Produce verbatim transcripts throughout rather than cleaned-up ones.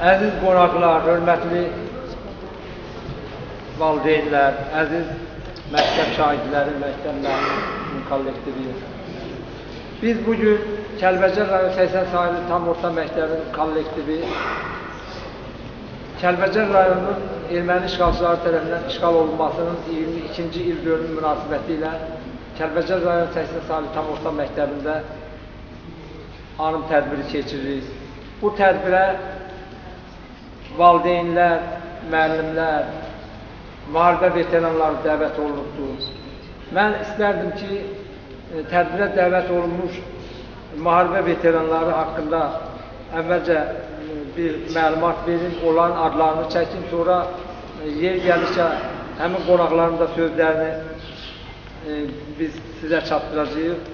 Əziz qonaqlar, hörmətli valideynlər, əziz məktəb şahidləri, məktəblərinin kollektivi. Biz bugün Kəlbəcər rayon səksən sayılı tam orta məktəbinin kollektivi Kəlbəcər rayonunun erməni işğalçıları tərəfindən işğal olunmasının iyirmi ikinci il dönümü münasibəti ilə Kəlbəcər rayon səksən sayılı tam orta məktəbində anım tədbiri keçiririk. Bu tədbirə valideynlər, müəllimlər, müharibə veteranları dəvət olunubdur. Mən istərdim ki, tədbirə dəvət olunmuş müharibə veteranları haqqında əvvəlcə bir məlumat verin, onların adlarını çəkin, sonra yer gəldikcə həmin qonaqların da sözlərini e, biz sizə çatdıracağıq.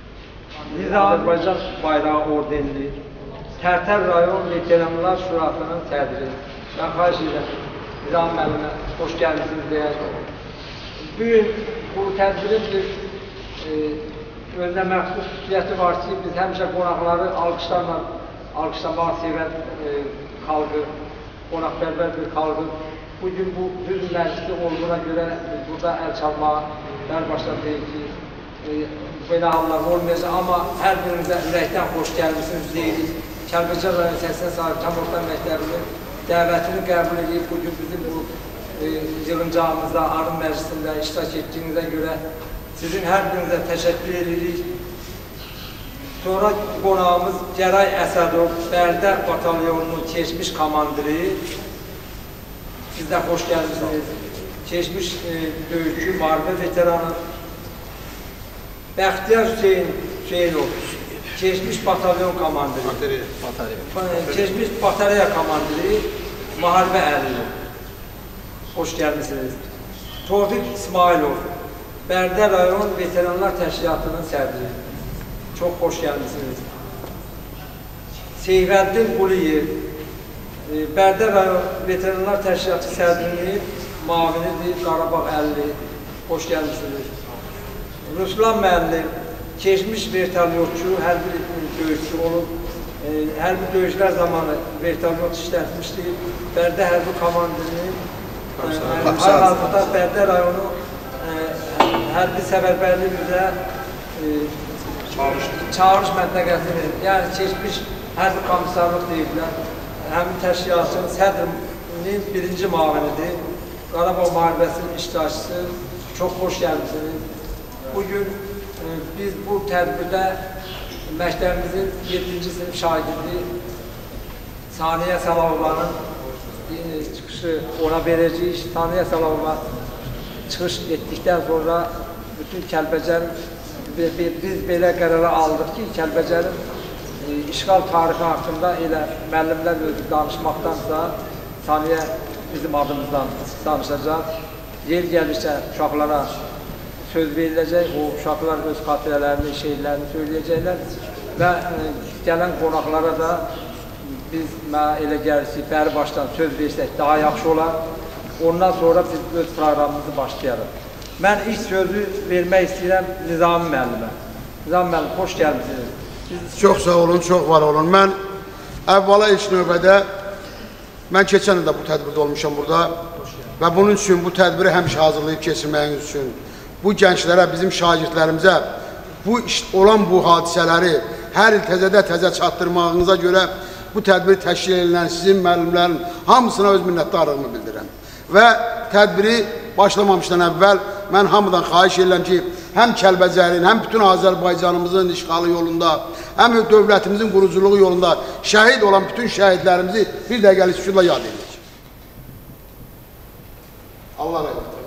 Azərbaycan bayrağı ordenli, Tərtər rayon veteranlar şurasının sədri. Mən xahiş edirəm, Nizam müəllimə xoş gəlmişsiniz deyək. Bugün bu tədbirin bir e, özünə məxsus xüsusiyyəti var ki, biz həmişə qonaqları alqışlarla alqışlamağı sevən e, xalqı, qonaqpərvər bir xalqı. Bugün bu düz məclisi olduğuna görə biz burada əl çalmağa bərbaşdan deyil ki, e, belə hallar olmayacaq, amma hər birinizə ürəkdən xoş gəlmişsiniz deyirik. Kəlbəcər rayon səksən sayılı tam orta məktəbinin dəvətini qəbul edib, bugün bizim bu e, yığıncağımızda, anım məclisində iştirak etdiyinizə görə sizin hər birinizə təşəkkür edirik. Sonra qonağımız Gəray Əsədov, Bərdə batalyonunun keçmiş komandiri. Siz də xoş gəlmişsiniz. Keçmiş e, döyüşçü, müharibə veteranı. Bəxtiyar Hüseyin Hüseynov, keçmiş batalyon komandiri. Keçmiş batareya komandiri, müharibə ərli. Xoş gəlmişsiniz. Tofiq İsmailov, Bərdə rayon veteranlar təşkilatının sədri. Çox xoş gəlmişsiniz. Seyvəddin Quliyev, Bərdə rayon veteranlar təşkilatı sədrinin mavinidir, Qarabağ əlli. Xoş gəlmişsiniz. Ruslan müəllim, keçmiş vertolyotçu, hərbi döyüşçü olub, e, hərbi döyüşlər zamanı vertolyot işlətmişdir. Bərdə hərbi komandirinin hal-hazırda Bərdə rayonu e, hərbi səfərbərlik üzrə e, çağırış məntəqəsidir. Yəni keçmiş hərbi komissarlıq deyirlər. Həmin təşkilatın sədrinin birinci mavinidir. Qarabağ müharibəsinin iştirakçısı. Çox xoş gəlmişsiniz. Bugün e, biz bu tədbirdə məktəbimizin yeddinci sinif şagirdi Saniyə Səlahova'nın e, çıxışı ona verəcəyik. Saniyə Səlavova çıxış etdikdən sonra bütün Kəlbəcərin biz belə qərara aldıq ki, Kəlbəcərin e, işğal tarixi haqqında elə müəllimlər özü danışmaqdansa Saniyə bizim adımızdan danışacaq. Yer gəldikcə uşaqlara söz veriləcək, o uşaqlar öz xatirələrini, şeirlərini söyləyəcəklər və e, gələn qonaqlara da biz mənə elə gəlir ki, bəri başdan söz versək daha yaxşı olar. Ondan sonra biz öz proqramımızı başlayarıq. Mən ilk sözü vermək istəyirəm Nizami müəllimə. Nizami müəllim, xoş gəlmişsiniz. Biz... Çox sağ olun, çox var olun. Mən əvvəla ilk növbədə, mən keçən ildə bu tədbirdə olmuşam burada və bunun üçün bu tədbiri həmişə hazırlayıb keçirməyiniz üçün bu gənclərə, bizim şagirdlərimizə bu olan bu hadisələri hər il təzədə təzə çatdırmağınıza görə bu tədbiri təşkil edilən sizin müəllimlərin hamısına öz minnətdarlığımı bildirirəm. Və tədbiri başlamamışdan əvvəl mən hamıdan xahiş edirəm ki, həm Kəlbəcərin, həm bütün Azərbaycanımızın işğalı yolunda, həm dövlətimizin quruculuğu yolunda şəhid olan bütün şəhidlərimizi bir dəqiqəlik şükürlə yad edirik. Allah rəhmət eylesin.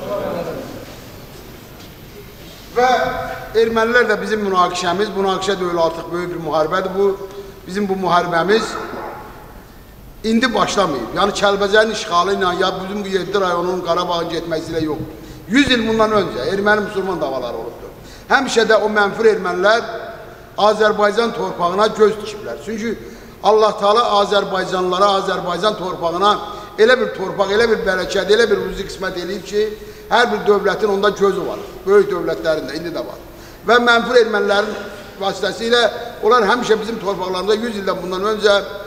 Və ermənilər də bizim münaqişəmiz, münaqişə deyil artıq böyük bir müharibədir bu. Bizim bu müharibəmiz indi başlamayıb. Yəni Kəlbəcərin işğalı ilə ya bizim bu yeddi rayonunun Qarabağın getməsiyle yox. yüz il bundan öncə erməni-müsəlman davaları olubdur. Həmişə də o mənfur ermənilər Azərbaycan torpağına göz dikiblər. Çünki Allah Teala Azərbaycanlılara, Azərbaycan torpağına elə bir torpaq, elə bir bərəkət, elə bir rüzü qismət eləyib ki, hər bir dövlətin onda gözü var. Böyük dövlətlərin də indi də var. Və mənfur ermənilərin vasitəsilə onlar həmişə bizim torpaqlarımızda yüz ildən bundan öncə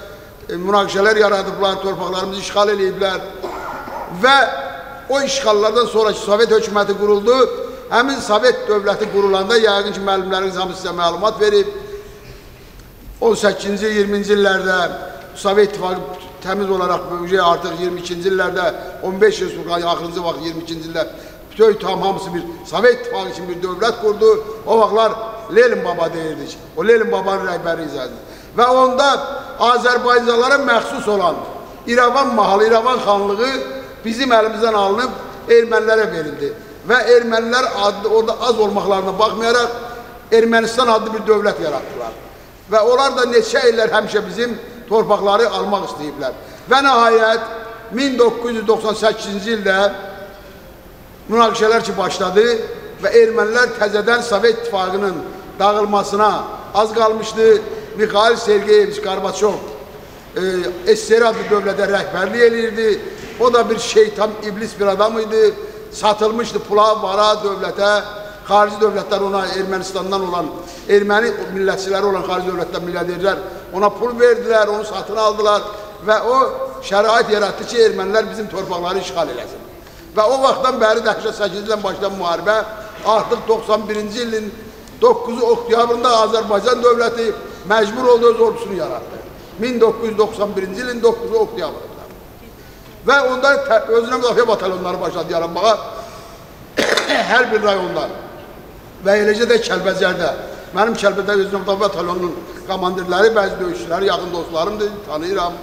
e, münaqişələr yaradıblar, torpaqlarımızı işğal ediblər və o işğallardan sonraki Sovet hökuməti quruldu. Həmin Sovet dövləti qurulanda yəqin ki, müəllimləriniz hamı sizə məlumat verib. on səkkizinci, iyirminci illərdə Sovet İttifaqı təmiz olaraq artıq iyirmi ikinci illərdə on beş Respublikanın axırıncı vaxt iyirmi ikinci illər bütün tam hamısı bir Sovet İttifaqı için bir dövlət qurdu. O vaxtlar Lenin Baba deyirdik. O Lenin Babanın rəhbəri izlədi. Və onda Azərbaycanlara məxsus olan İrəvan mahalı, İrəvan xanlığı bizim əlimizdən alınıb ermənilərə verildi. Və ermənilər adlı, orada az olmaqlarına baxmayaraq Ermənistan adlı bir dövlət yaratdılar. Və onlar da neçə illər həmişə bizim torpaqları almaq istəyiblər. Və nəhayət min doqquz yüz doxsan səkkizinci ildə münaqişələr ki başladı və ermənilər təzədən Sovet İttifaqının dağılmasına az qalmışdı. Mikhail Sergeyeviç Gorbaçov e, S S R adlı dövlətə rəhbərlik eləyirdi. O da bir şeytan, iblis bir adam idi. Satılmışdı pula, vara, dövlətə. Xarici dövlətlər ona Ermənistandan olan, erməni millətçiləri olan xarici dövlətlər, milyarderlər ona pul verdilər, onu satın aldılar və o şərait yarattı ki, ermənilər bizim torpaqları işğal eləsin. Və o vaxtdan bəri səksən səkkizinci ildən başlayan müharibə artıq doxsan birinci ilin doqquzu oktyabrında Azərbaycan dövləti məcbur oldu öz ordusunu yarattı. min doqquz yüz doxsan birinci ilin doqquzu oktyabrında. Və onda özünə müdafiə batalyonları başladı yaranmağa hər bir rayonda. Və eləcə də Kəlbəcərdə. Mənim Kəlbəcərdə özünə müdafiə batalyonunun komandirləri, bəzi döyüşçüləri, yaxın dostlarımdır, tanıyıram.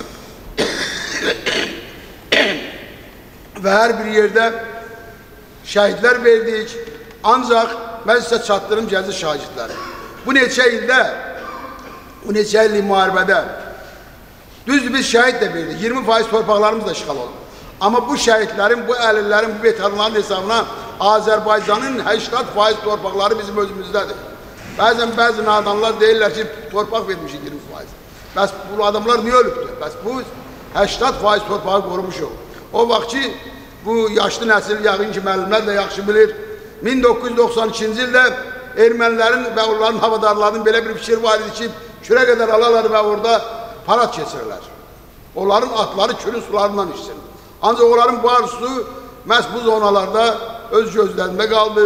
Və hər bir yerdə şəhidlər verdik. Ancaq mən sizə çatdırım gəzi şahidləri. Bu neçə ildə, bu neçə illik müharibədə düzdür biz şəhid də verdik. iyirmi faiz torpaqlarımız da işğal oldu. Amma bu şəhidlərin, bu əlillərin, bu veteranların hesabına Azərbaycanın səksən faiz torpaqları bizim özümüzdədir. Bəzən bəzi nadanlar deyirlər ki, torpaq vermişik iyirmi faiz. Bəs bu adamlar niyə ölübdür? Bəs bu səksən faiz torpağı qorumuşuq. O vaxt ki, bu yaşlı nəsil, yəqin ki, müəllimlər də yaxşı bilir. min doqquz yüz doxsan ikinci ildə ermənilərin və onların havadarlarının belə bir fikir var idi ki, kürə qədər alalar və orada parad keçirirlər. Onların atları külün sularından içsin. Ancaq onların bu arzusu məhz bu zonalarda öz gözlərində qaldı.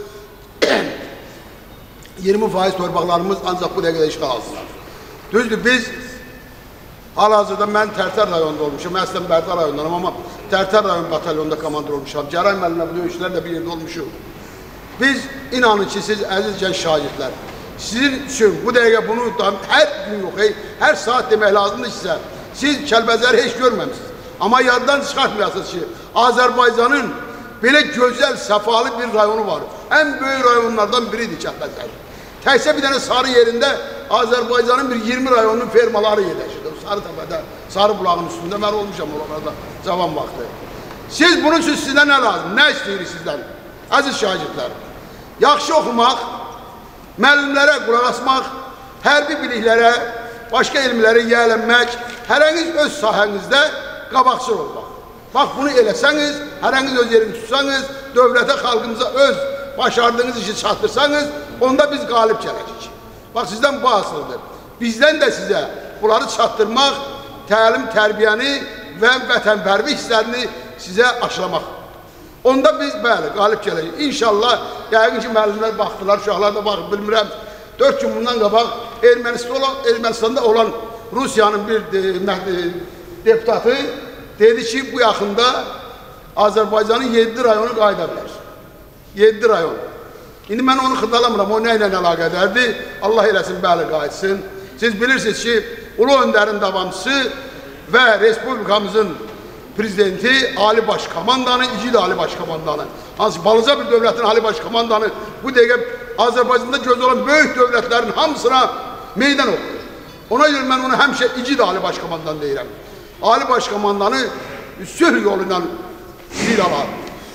iyirmi faiz torpaqlarımız ancaq bu dəqiqədə işğal aldılar. Düzdür, biz hal-hazırda mən Tərtər rayonunda olmuşam, əslən Bərdə rayondanam, amma Tərtər rayon batalyonunda komandir olmuşam. Cəray müəllimlə bu döyüşlərlə bir yerdə olmuşuq. Biz inanın ki, siz əziz gənc şagirdlər, sizin üçün bu dəqiqə bunu hər gün yox, hər saat demək lazımdır sizə. Siz Kəlbəcəri heç görməmişsiniz. Amma yaddan çıxartmayasınız ki, Azərbaycanın belə gözəl, səfalı bir rayonu var. Ən böyük rayonlardan biridir Kəlbəcər. Təkcə bir dənə sarı yerində Azərbaycanın bir iyirmi rayonunun fermaları yerləşir. Sarıtəpədə, Sarı bulağın üstündə mən olmuşam oralarda cavan vaxtı. Siz bunun üçün sizdən nə lazım? Nə istəyirik sizdən? Əziz şagirdlər, yaxşı oxumaq, müəllimlərə qulaq asmaq, hərbi biliklərə, başqa elmlərə yiyələnmək, hərəniz öz sahənizdə qabaqçıl olmaq. Bax, bunu eləsəniz, hərəniz öz yerini tutsanız, dövlətə, xalqımıza öz başardığınız işi çatdırsanız, onda biz qalib gələcək. Bax, sizdən bu asıldır. Bizdən də sizə bunları çatdırmaq, təlim, tərbiyəni və vətənpərvi hisslərini sizə aşılamaq. Onda biz, bəli, qalib gələcək. İnşallah, yəqin ki, müəllimlər baxdılar, uşaqlar da baxıb, bilmirəm. Dörd gün bundan qabaq Ermənistanda olan Rusiyanın bir deputatı dedi ki, bu yaxında Azərbaycanın yeddi rayonu qayıda bilər. yeddi rayon. İndi mən onu xıdalamıram, o nə ilə əlaqədərdir? Allah eləsin, bəli, qayıtsın. Siz bilirsiniz ki, Ulu Öndərin davamçısı və Respublikamızın prezidenti, Ali Başkomandanı, İgid Ali Başkomandanı. Hansı balaca bir dövlətin Ali Başkomandanı bu dəqiqə Azərbaycanda göz olan böyük dövlətlərin hamısına meydan oxuyur. Ona görə mən onu həmişə İgid Ali Başkomandan deyirəm. Ali Başkomandanı sülh yolundan zil alar.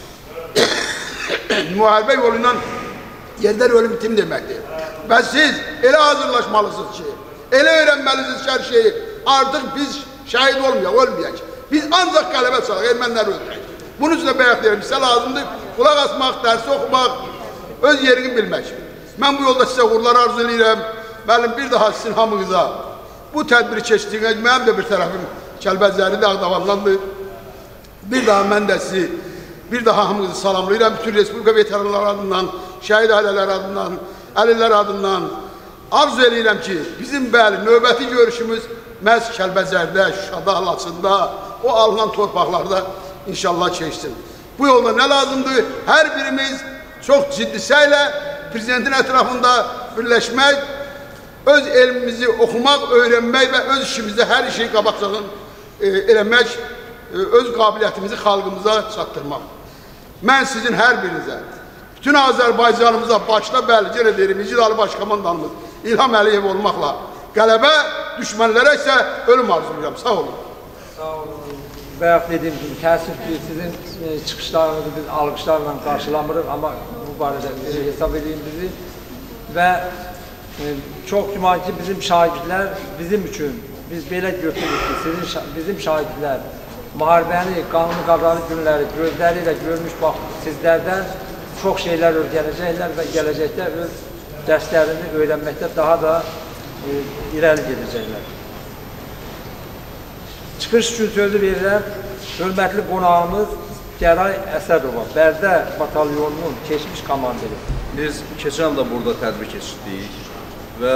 Müharibə yolundan yerlər ölüm bitim deməkdir. Və siz elə hazırlaşmalısınız ki, elə öyrənməlisiniz ki, hər şeyi. Artıq biz şəhid olmayaq, olmayaq. Biz ancaq qələbə çalaq, ermənləri öldürək. Bunun üçün də bəyək deyirəm, sizə lazımdır qulaq asmaq, dərsi oxumaq, öz yerini bilmək. Mən bu yolda sizə uğurlar arzu edirəm. Mənim bir daha sizin hamınıza bu tədbiri keçdiyinə mənim də bir tərəfim Kəlbəcəri Dağdavandandır. Bir daha mən də sizi, bir daha hamınızı salamlayıram. Bütün Respublika veteranlar adından, şəhid ailələr adından, əlillər adından arzu edirəm ki, bizim bəli, növbəti görüşümüz məhz Kəlbəcərdə, Şuşada, Laçında, o alınan torpaqlarda inşallah keçsin. Bu yolda nə lazımdır? Hər birimiz çox ciddi səylə prezidentin ətrafında birləşmək, öz elmimizi oxumaq, öyrənmək və öz işimizdə hər şeyi qabaqcağın e, eləmək, e, öz qabiliyyətimizi xalqımıza çatdırmaq. Mən sizin hər birinizə, bütün Azərbaycanımıza başda bəli, yenə deyirəm, İcid Ali Başkomandanımız İlham Əliyev olmaqla qələbə, düşmənlərə isə ölüm arzulayıram. Sağ olun. Sağ olun. Bayaq dediyim kimi, təəssüf ki, sizin e, çıxışlarınızı biz alqışlarla qarşılamırıq, amma bu barədə e, hesab edeyim bizi. Və e, çox güman ki, bizim şahidlər bizim üçün, biz belə götürürük ki, sizin, bizim şahidlər müharibəni, qanunu qabralı günləri gözləri ilə görmüş bax, sizlərdən çox şeylər öyrənəcəklər və gələcəkdə öz dərslərini öyrənməkdə daha da e, irəli gedəcəklər. Çıxış üçün sözü verirəm, hörmətli qonağımız Gəray Əsədova, Bərdə batalyonunun keçmiş komandiri. Biz keçən də burada tədbir keçirdik və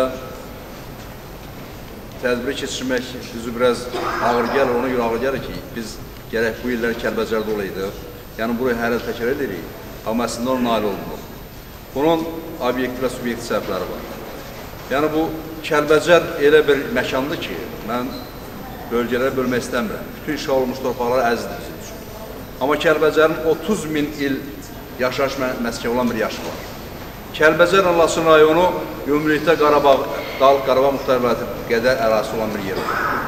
tədbir keçirmək bizi biraz ağır gəlir, ona görə ağır gəlir ki, biz gərək bu illər Kəlbəcərdə olaydıq. Yəni, burayı hər il təkrar edirik, amma əslində ona nail olunur. Bunun obyektiv və subyektiv səbəbləri var. Yəni, bu Kəlbəcər elə bir məkandır ki, mən bölgələrə bölmək istəmirəm. Bütün işğal olmuş torpaqları əzizdir bizim üçün. Amma Kəlbəcərin otuz min il yaşayış məskəni olan bir yaşı var. Kəlbəcər Laçın rayonu ümumilikdə Qarabağ, Dağlıq Qarabağ Muxtar Vilayəti qədər ərazisi olan bir yer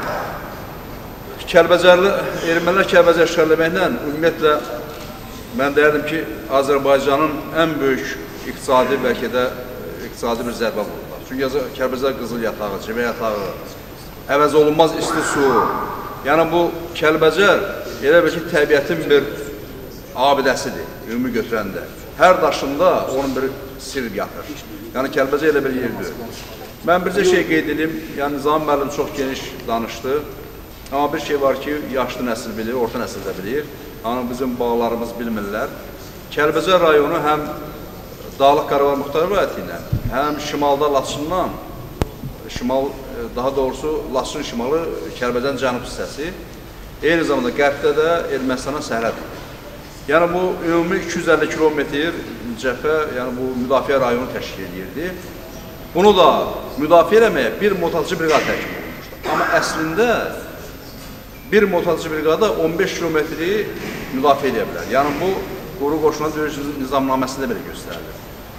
var. Kəlbəcərli, ermənilər Kəlbəcər işğal etməklə ümumiyyətlə mən deyərdim ki, Azərbaycanın ən böyük iqtisadi, bəlkə də iqtisadi bir zərbə vurdular. Çünki Kəlbəcər qızıl yatağı, cibə yatağı, əvəz olunmaz isti su. Yəni bu Kəlbəcər elə bir ki, təbiətin bir abidəsidir, ümumi götürəndə. Hər daşında onun bir sirr yatır. Yəni Kəlbəcər elə bir yerdir. Mən bircə şey qeyd edeyim, yəni Nizami müəllim çox geniş danışdı. Amma bir şey var ki, yaşlı nəsil bilir, orta nəsil də bilir. Amma bizim bağlarımız bilmirlər. Kəlbəcər rayonu həm Dağlıq Qarabağ Muxtar Vilayəti ilə, həm şimalda Laçından, şimal, daha doğrusu Laçın şimalı Kəlbəcərin cənub hissəsi, eyni zamanda qərbdə də Ermənistana sərhəddir. Yəni bu ümumi iki yüz əlli kilometr cəbhə, yəni bu müdafiə rayonu təşkil edirdi. Bunu da müdafiə eləməyə bir motorçu briqada tərkib olunmuşdur. Amma əslində bir motorçu briqada on beş kilometri müdafiə edə bilər. Yəni bu quru qoşuna döyüş nizamnaməsində belə göstərilir.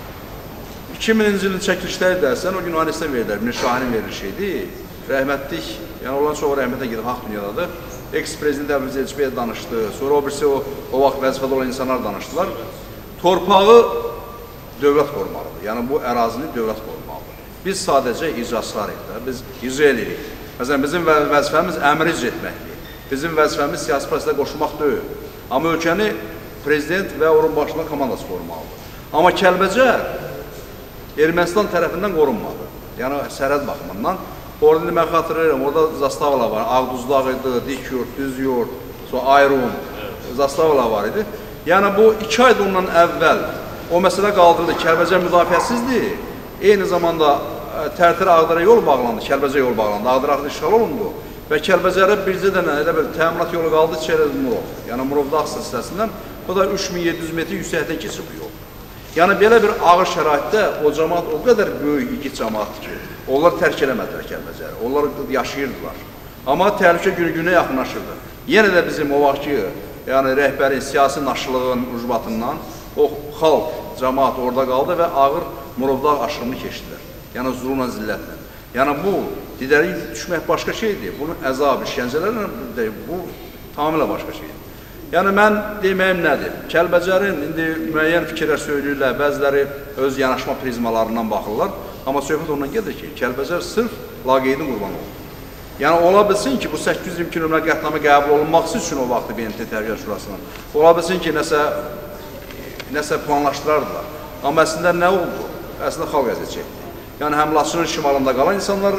iki mininci ilin çəkilişləri dərsən, o gün ailəsində verirlər, Mir Şahinin verilişi idi. Rəhmətlik, yəni olan çox rəhmətə gedir, haqq dünyadadır. Eks-prezident Əbdülaziz Elçibəyə danışdı, sonra o birisi o, o vaxt vəzifədə olan insanlar danışdılar. Torpağı dövlət qorumalıdır, yəni bu ərazini dövlət qorumalıdır. Biz sadəcə icraçılarıq da, biz icra edirik. Məsələn, bizim vəzifəmiz əmri icra etməkdir. Bizim vəzifəmiz siyasi prosesdə qoşulmaq deyil. Amma ölkəni prezident və onun başına komandası qorumalıdır. Amma Kəlbəcər Ermənistan tərəfindən qorunmadı. Yəni, sərhəd baxımından. Orada indi mən xatırlayıram, orada zastavalar var. Ağduzlaq idi, dik yurt, düz yurt, sonra Ayrun, zastavalar var idi. Yəni, bu iki ayda ondan əvvəl o məsələ qaldırıldı. Kəlbəcər müdafiəsizdir. Eyni zamanda Tərtər Ağdara yol bağlandı, Kəlbəcər yol bağlandı. Ağdara işğal olundu. Və Kəlbəcərə bircə dənə elə bir təminat yolu qaldı, Çerez Murov. Yəni, Murovda Ağsız hissəsindən. O da üç min yeddi yüz metr yüksəkdən keçir bu yol. Yəni, belə bir ağır şəraitdə o cəmaat o qədər böyük iki cəmaatdır ki, onlar tərk eləmədilər Kəlbəcəri, onlar yaşayırdılar. Amma təhlükə günü-günə yaxınlaşırdı. Yenə də bizim o vaxt ki, yəni rəhbərin, siyasi naşılığın ucbatından o xalq, cəmaat orada qaldı və ağır Murovdağ aşırımını keçdilər. Yəni, zulumla, zillətlə. Yəni, bu, didəri düşmək başqa şeydir. Bunun əzabı, işgəncələrlə, bu tamamilə başqa şeydir. Yəni, mən deməyim nədir? Kəlbəcərin indi müəyyən fikirlər söyləyirlər, bəziləri öz yanaşma prizmalarından baxırlar. Amma söhbət ondan gedir ki, Kəlbəcər sırf laqeydin qurbanı oldu. Yəni, ola bilsin ki, bu səkkiz yüz iyirmi kilometr qətnamə qəbul olunmaq üçün o vaxtı B M T Tərbiyyə Şurasından. Ola bilsin ki, nəsə, nəsə planlaşdırardılar. Amma əslində nə oldu? Əslində xalq əziyyət çəkdi. Yəni, həm Laçının şimalında qalan insanlar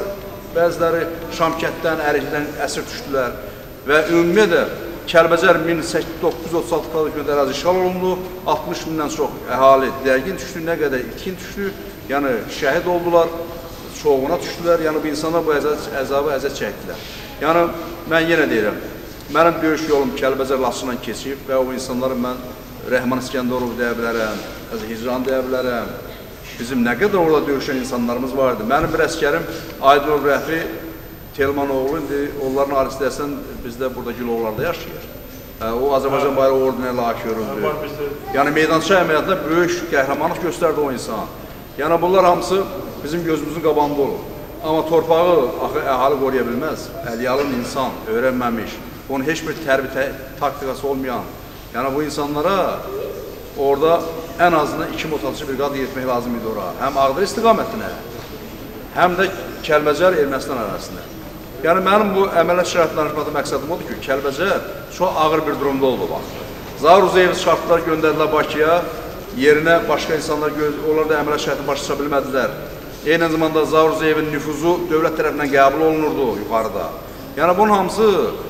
bəziləri Şamkətdən, Ərikdən əsir düşdülər və ümumiyyətlə Kəlbəcər min doqquz yüz otuz altı kvadrat ərazi işğal olundu, altmış mindən çox əhali dərgin düşdü, nə qədər itkin düşdü, yəni şəhid oldular, çoğuna düşdülər, yəni bu insanlar bu əzabı əzət çəkdilər. Yəni mən yenə deyirəm, mənim döyüş yolum Kəlbəcər Laçından keçib və o insanları mən Rəhman İskəndərov deyə bilərəm, Hicran deyə bilərəm. Bizim nə qədər orada döyüşən insanlarımız vardı. Mənim bir əskərim Aydınov Rəfi Telmanoğlu, indi onların ailesi desən, bizdə burada Gülovlarda yaşayır. O Azərbaycan bayrağı orduna layiq görüldü. Yəni meydança əməliyyatında böyük qəhrəmanlıq göstərdi o insan. Yəni bunlar hamısı bizim gözümüzün qabağında olur. Amma torpağı axı əhali qoruya bilməz. Əliyalın insan, öyrənməmiş, onun heç bir tərbi taktikası olmayan. Yəni bu insanlara orada ən azından iki motorçu briqadı yetmək lazım idi ora. Həm Ağdərə istiqamətinə, həm də Kəlbəcər Ermənistan arasında. Yəni mənim bu əməliyyat şəraiti danışmaqda məqsədim odur ki, Kəlbəcər çox ağır bir durumda oldu bax. Zaur Uzeyev çıxartdılar, göndərdilər Bakıya, yerinə başqa insanlar, onlar da əməliyyat şəraitini başlaya bilmədilər. Eyni zamanda Zaur Uzeyevin nüfuzu dövlət tərəfindən qəbul olunurdu yuxarıda. Yəni bunun hamısı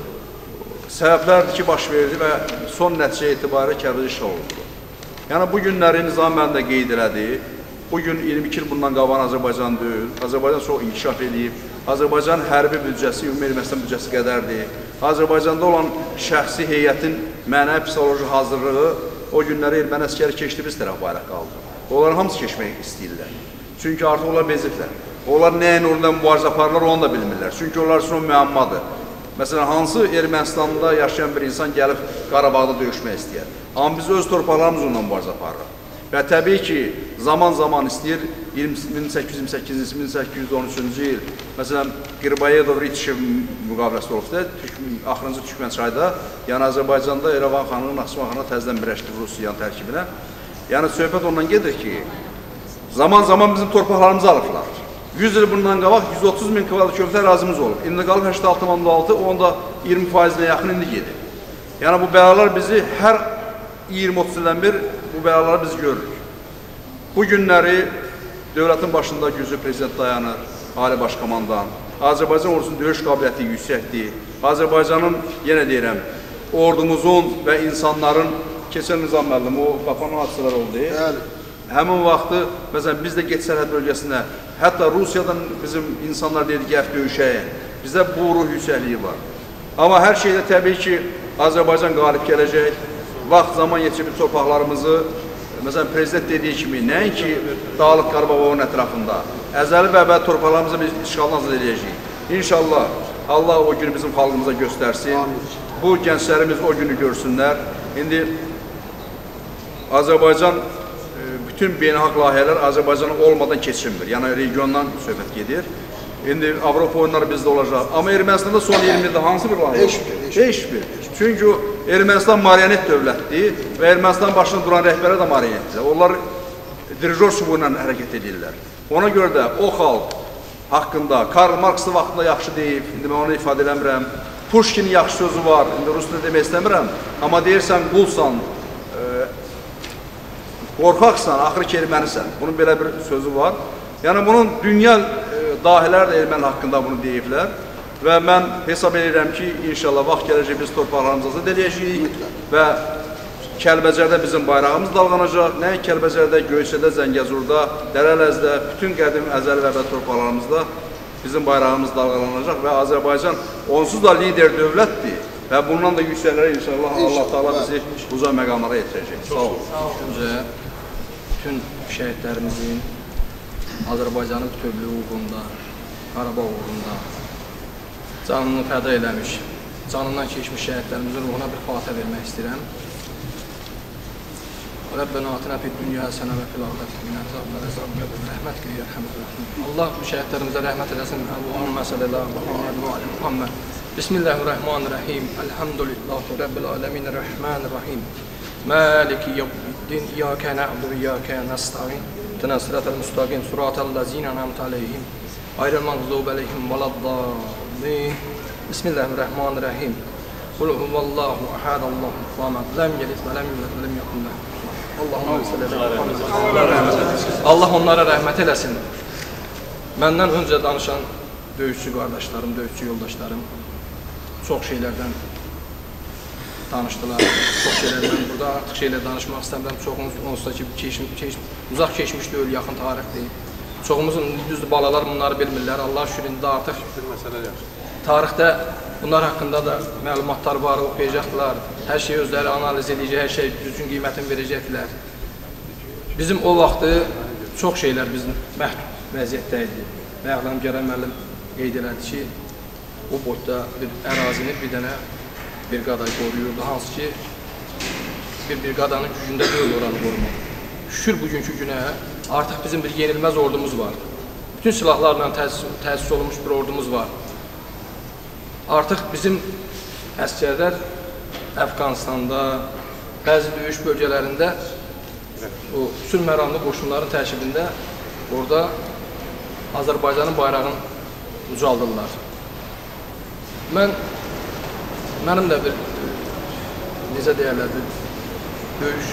səbəblərdir ki, baş verdi və son nəticə etibarı Kəlbəcər işğal olundu. Yəni bu günləri Nizam müəllim də qeyd elədi. Bugün iyirmi iki il bundan qalan Azərbaycan deyil. Azərbaycan çox inkişaf edib. Azərbaycan hərbi büdcəsi, ümumi Ermənistan büdcəsi qədərdir. Azərbaycanda olan şəxsi heyətin mənəvi psixoloji hazırlığı o günləri erməni əskəri keçdi, biz tərəf bayraq qaldı. Onların hamısı keçmək istəyirlər. Çünki artıq onlar beziblər. Onlar nəyin orada mübarizə aparırlar, onu da bilmirlər. Çünki onlar üçün o müəmmadır. Məsələn, hansı Ermənistanda yaşayan bir insan gəlib Qarabağda döyüşmək istəyər? Amma biz öz torpaqlarımız onunla mübarizə aparırıq. Və təbii ki, zaman-zaman istəyir, min səkkiz yüz iyirmi səkkizinci, min səkkiz yüz on üçüncü il, məsələn, Qirbayedov Ritişev müqaviləsi olubdur, axırıncı Türkmənçayda, yəni Azərbaycanda İrəvan xanının, Naxçıvan xanına təzdən birləşdir Rusiyanın tərkibinə. Yəni, söhbət ondan gedir ki, zaman-zaman bizim torpaqlarımızı alıblar. yüz il bundan qabaq yüz otuz min kvadrat kilometr ərazimiz olub. İndi qalıb səksən altı min altı, onda iyirmi faizinə yaxın indi gedir. Yəni, bu bəlalar bizi hər iyirmi otuz ildən bir bu bəlaları biz görürük. Bu günləri dövlətin başında güclü prezident dayanır, Ali Başkomandan. Azərbaycan ordusunun döyüş qabiliyyəti yüksəkdir. Azərbaycanın, yenə deyirəm, ordumuzun və insanların, keçən Nizam müəllim, o qapan hadisələr oldu. Həmin vaxtı, məsələn, biz də Get sərhəd bölgəsində, hətta Rusiyadan bizim insanlar deyir ki, gəf döyüşəyə. Bizdə bu ruh yüksəkliyi var. Amma hər şeydə təbii ki, Azərbaycan qalib gələcək. Vaxt zaman yetişib torpaqlarımızı, məsələn, prezident dediyi kimi, nəinki Dağlıq Qarabağın ətrafında, əzəli və əbədi torpaqlarımızı biz işğaldan azad edəcəyik. İnşallah, Allah o günü bizim xalqımıza göstərsin. Bu gənclərimiz o günü görsünlər. İndi Azərbaycan, bütün beynəlxalq layihələr Azərbaycan olmadan keçinmir. Yəni, regiondan söhbət gedir. İndi Avropa oyunları bizdə olacaq. Amma Ermənistanda son iyirmi ildə hansı bir layihə? Heç bir. Çünki Ermənistan marionet dövlətdir və Ermənistan başında duran rəhbərə də marionetdir. Onlar dirijor çubuğu ilə hərəkət edirlər. Ona görə də o xalq haqqında, Karl Marks'ın vaxtında yaxşı deyib, indi mən onu ifadə eləmirəm. Pushkinin yaxşı sözü var, indi Rus'da demək istəmirəm. Amma deyirsən, qulsan, qorxaqsan, axırı ki, ermənisən. Bunun belə bir sözü var. Yəni, bunun dünya dahilər də erməni haqqında bunu deyiblər. Və mən hesab edirəm ki, inşallah vaxt gələcək biz torpaqlarımızı azad edəcəyik və Kəlbəcərdə bizim bayrağımız dalğanacaq. Nə Kəlbəcərdə, Göyçədə, Zəngəzurda, Dərələzdə, bütün qədim əzəli və əbədi torpaqlarımızda bizim bayrağımız dalğalanacaq və Azərbaycan onsuz da lider dövlətdir və bundan da yüksəklərə inşallah Allah Taala bizi uca məqamlara yetirəcək. Sağ olun. Öncə bütün şəhidlərimizin Azərbaycanın bütövlüyü uğrunda, Qarabağ uğrunda canını fəda eləmiş, canından keçmiş şəhidlərimizin ruhuna bir xatə vermək istəyirəm. Rəbbənə atinə fid dünya həsənə və fil axirəti minə əzabə və əzabə və rəhmət qeyə rəhmət rəhmət. Allah bu şəhidlərimizə rəhmət eləsin. Allahümmə səllələ Muhammed və alə Muhammed. Bismillahirrahmanirrahim. Elhamdülillahi Rabbil alemin. Rahmanirrahim. Maliki yevmiddin. İyyâke na'budu və iyyâke nestaîn. İhdinâ sıratal müstakîm. Sıratal lezîne en'amte aleyhim. Gayril mağdûbi aleyhim veleddâllîn. Bismillahirrahmanirrahim. Kul huvallahu ahad. Allahu samad. Lem yelid və lem yulad və lem yekun lehu. Allah onlara rəhmət eləsin. Məndən öncə danışan döyüşçü qardaşlarım, döyüşçü yoldaşlarım çox şeylərdən danışdılar. Çox şeylərdən burada artıq şeylər danışmaq istəmirəm. Çoxumuz onsuz ki, keş, keş, uzaq keçmiş deyil, yaxın tarixdir. Çoxumuzun düzdür, balalar bunları bilmirlər. Allah şükür, indi artıq tarixdə bunlar haqqında da məlumatlar var, oxuyacaqlar. Hər şeyi özləri analiz edəcək, hər şey düzgün qiymətini verəcəklər. Bizim o vaxtı çox şeylər bizim məhdud vəziyyətdə idi. Məqlam Gərən müəllim qeyd elədi ki, o boyda bir ərazini bir dənə bir qada qoruyurdu, hansı ki, bir bir qadanın gücündə deyil oranı qorumaq. Şükür bugünkü günə artıq bizim bir yenilməz ordumuz var. Bütün silahlarla təsis olunmuş bir ordumuz var. Artıq bizim əskərlər Əfqanistanda, bəzi döyüş bölgələrində o sülh məramlı qoşunların tərkibində orada Azərbaycanın bayrağını ucaldırlar. Mən, mənim də bir, necə deyərlər, bir döyüş,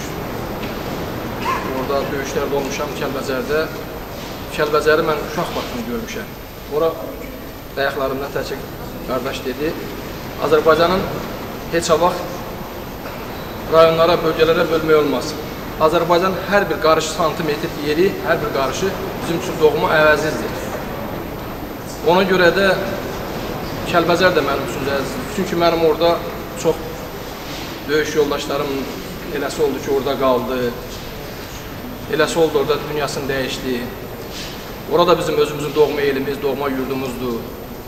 orada döyüşlərdə olmuşam Kəlbəcərdə. Kəlbəcəri mən uşaq vaxtını görmüşəm. Ora dayaqlarımdan təkik qardaş dedi, Azərbaycanın heç vaxt rayonlara, bölgələrə bölmək olmaz. Azərbaycan hər bir qarış santimetr yeri, hər bir qarışı bizim üçün doğma əvəzizdir. Ona görə də Kəlbəcər də mənim üçün əzizdir. Çünki mənim orada çox döyüş yoldaşlarım eləsi oldu ki, orada qaldı. Eləsi oldu, orada dünyasını dəyişdi. Orada bizim özümüzün doğma elimiz, doğma yurdumuzdur.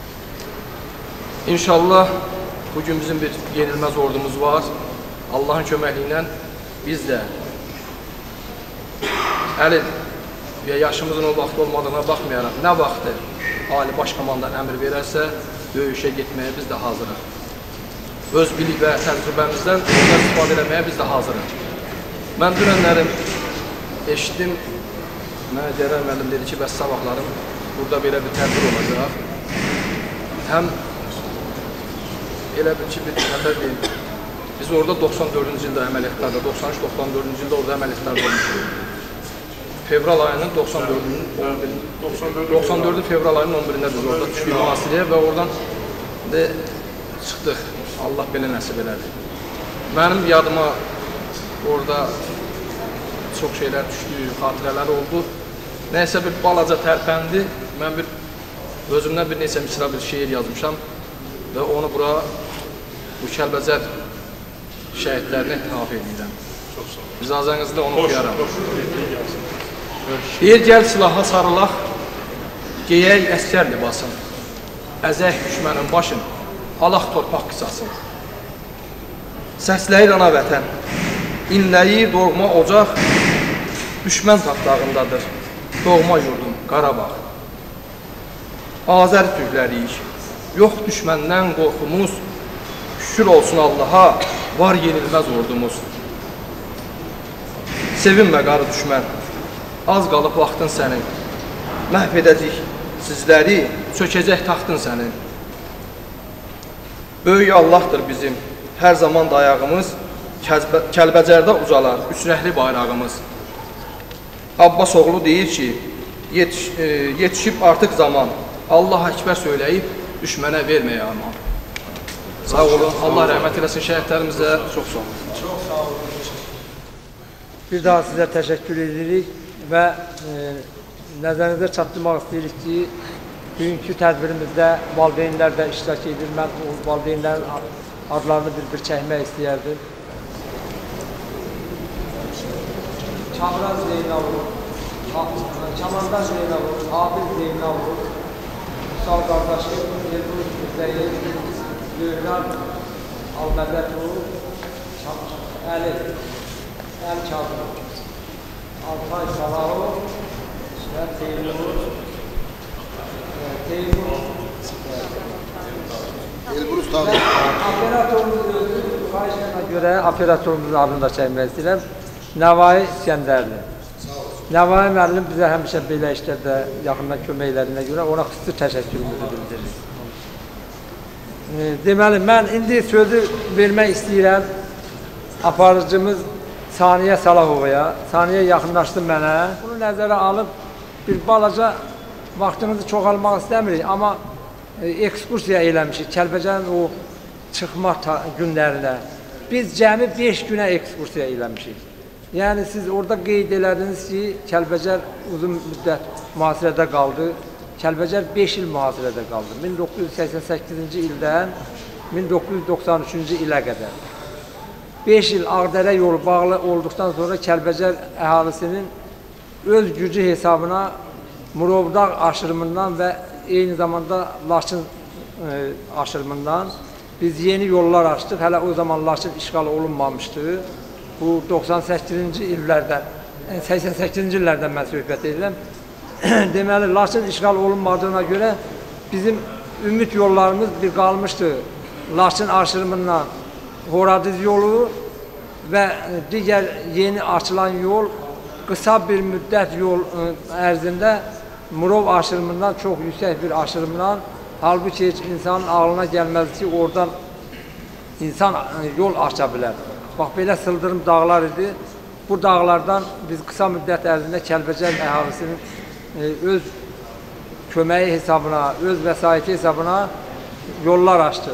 İnşallah bugün bizim bir yenilməz ordumuz var. Allahın köməkliyi ilə biz də hələ yaşımızın o vaxt olmadığına baxmayaraq, nə vaxtı Ali Baş Komandan əmr verərsə, döyüşə getməyə biz də hazırıq. Öz bilik və təcrübəmizdən istifadə eləməyə biz də hazırıq. Mən dünənlərim eşitdim, mənə Gərən müəllim dedi ki, bəs sabahlarım burada belə bir tədbir olacaq. Həm elə bir ki, bir nəfər deyim, biz orada doxsan dördüncü ildə əməliyyatlarda, doxsan üç doxsan dördüncü ildə orada əməliyyatlarda olmuşuq. Fevral ayının doxsan dördü fevral ayının on birində biz orada düşdük mühasirəyə və oradan de, çıxdıq. Allah belə nəsib elədi. Mənim yadıma orada çox şeylər düşdü, xatirələr oldu. Nəysə bir balaca tərpəndi. Mən bir özümdən bir neçə misra bir şeir yazmışam və onu bura bu Kəlbəcər şəhidlərinə ithaf edirəm. İcazənizlə onu oxuyaram. Deyir, gəl silaha sarılaq, geyək əskər libasın, əzək düşmənin başın, alaq torpaq qısasın. Səsləyir ana vətən, inləyir doğma ocaq, düşmən tapdağındadır, doğma yurdum Qarabağ. Azər türkləriyik, yox düşməndən qorxumuz, şükür olsun Allaha, var yenilməz ordumuz. Sevinmə qarı düşmən, az qalıb vaxtın sənin, məhv edəcək sizləri, çökəcək taxtın sənin. Böyük Allahdır bizim, hər zaman dayağımız, Kəlbəcərdə ucalar, üçrəhli bayrağımız. Abbas oğlu deyir ki, yetiş, e, yetişib artıq zaman, Allah Əkbər söyləyib, düşmənə verməyə aman. Sağ olun, Allah rəhmət eləsin şəhidlərimizə, çox sağ olun. Çox sağ olun. Bir daha sizə təşəkkür edirik və e, nəzərinizə çatdırmaq istəyirik ki, bugünkü tədbirimizdə valideynlər də iştirak edir. Mən o valideynlərin adlarını bir-bir çəkmək istəyərdim. Kamran Zeynalov, Kamandan Zeynalov, Abil Zeynalov, Musal qardaşım, Elbuz Müzəyyid, Zöhran Almədətov, Əli, Əl Kazım, Altay Salahov və Teymur, Teymur, Elbrus Tağlı. Operatorumuz özü, xahişlərinə görə operatorumuzun adını da çəkmək istəyirəm, Nəvai İskəndərli. Nəvai müəllim bizə həmişə belə işlərdə yaxından köməklərinə görə ona xüsusi təşəkkürümüzü bildiririk. Deməli, mən indi sözü vermək istəyirəm aparıcımız Saniyə Salahovaya. Saniyə yaxınlaşdı mənə. Bunu nəzərə alıb bir balaca vaxtınızı çoxalmaq istəmirik, amma ekskursiya eləmişik Kəlbəcərin o çıxma günlərində. Biz cəmi beş günə ekskursiya eləmişik. Yəni siz orada qeyd elədiniz ki, Kəlbəcər uzun müddət mühasirədə qaldı. Kəlbəcər beş il mühasirədə qaldı. min doqquz yüz səksən səkkizinci ildən min doqquz yüz doxsan üçüncü ilə qədər. beş il Ağdərə yolu bağlı olduqdan sonra Kəlbəcər əhalisinin öz gücü hesabına Murovdağ aşırımından və eyni zamanda Laçın e, aşırımından biz yeni yollar açdıq. Hələ o zaman Laçın işğal olunmamışdı. Bu doxsan səkkizinci illərdən, səksən səkkizinci illərdən mən söhbət edirəm. Deməli, Laçın işğal olunmadığına görə bizim ümid yollarımız bir qalmışdı. Laçın aşırımından Horadiz yolu və digər yeni açılan yol qısa bir müddət yol ərzində Murov aşırımından çox yüksək bir aşırımdan, halbuki heç insanın ağlına gəlməz ki, oradan insan yol aça bilər. Bax, belə sıldırım dağlar idi. Bu dağlardan biz qısa müddət ərzində Kəlbəcər əhalisinin öz köməyi hesabına, öz vəsaiti hesabına yollar açdı.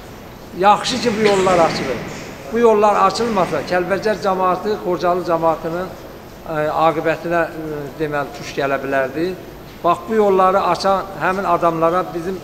Yaxşı ki, bu yollar açılır. Bu yollar açılmasa, Kəlbəcər cəmaatı, Xocalı cəmaatının aqibətinə deməli, tuş gələ bilərdi. Bax, bu yolları açan həmin adamlara bizim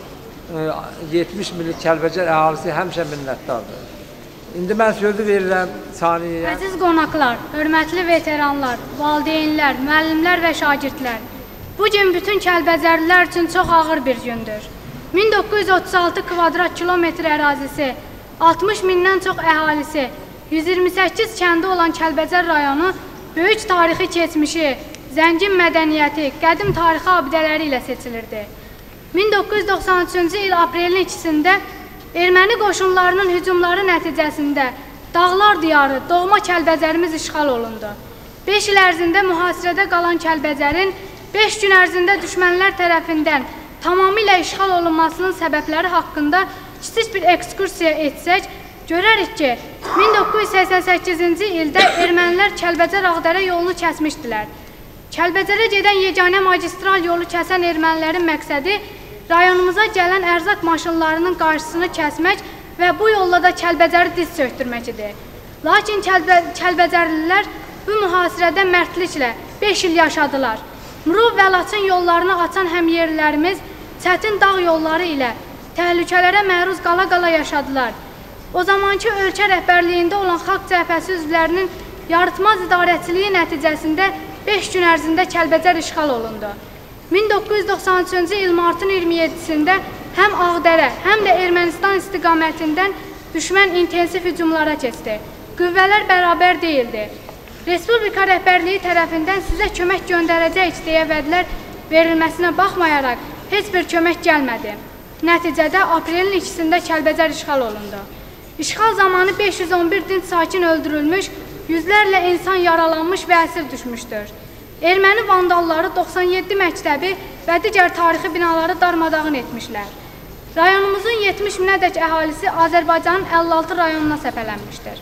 yetmiş millik Kəlbəcər əhalisi həmişə minnətdardır. İndi mən sözü verirəm Saniyə. Əziz qonaqlar, hörmətli veteranlar, valideynlər, müəllimlər və şagirdlər. Bu gün bütün Kəlbəcərlilər üçün çox ağır bir gündür. min doqquz yüz otuz altı kvadrat kilometr ərazisi, altmış mindən çox əhalisi, yüz iyirmi səkkiz kəndi olan Kəlbəcər rayonu böyük tarixi keçmişi, zəngin mədəniyyəti, qədim tarixi abidələri ilə seçilirdi. min doqquz yüz doxsan üçüncü il aprelin ikisində erməni qoşunlarının hücumları nəticəsində Dağlar diyarı, doğma Kəlbəcərimiz işğal olundu. beş il ərzində mühasirədə qalan Kəlbəcərin beş gün ərzində düşmənlər tərəfindən tamamilə işğal olunmasının səbəbləri haqqında kiçik bir ekskursiya etsək, görərik ki, min doqquz yüz səksən səkkizinci ildə ermənilər Kəlbəcər-Ağdərə yolunu kəsmişdilər. Kəlbəcərə gedən yeganə magistral yolu kəsən ermənilərin məqsədi rayonumuza gələn ərzaq maşınlarının qarşısını kəsmək və bu yolla da Kəlbəcəri diz çöktürmək idi. Lakin Kəlbə Kəlbəcərlilər bu mühasirədə mərdliklə beş il yaşadılar. Murov və Laçın yollarını açan həmyerlilərimiz çətin dağ yolları ilə təhlükələrə məruz qala-qala yaşadılar. O zamanki ölkə rəhbərliyində olan xalq cəbhəsi üzvlərinin yaratmaz idarəçiliyi nəticəsində beş gün ərzində Kəlbəcər işğal olundu. min doqquz yüz doxsan üçüncü il martın iyirmi yeddisində həm Ağdərə, həm də Ermənistan istiqamətindən düşmən intensiv hücumlara keçdi. Qüvvələr bərabər deyildi. Respublika rəhbərliyi tərəfindən sizə kömək göndərəcəyik deyə vədlər verilməsinə baxmayaraq heç bir kömək gəlmədi. Nəticədə aprelin ikisində Kəlbəcər işğal olundu. İşğal zamanı beş yüz on bir dinc sakin öldürülmüş, yüzlərlə insan yaralanmış və əsir düşmüşdür. Erməni vandalları doxsan yeddi məktəbi və digər tarixi binaları darmadağın etmişlər. Rayonumuzun yetmiş minədək əhalisi Azərbaycanın əlli altı rayonuna səpələnmişdir.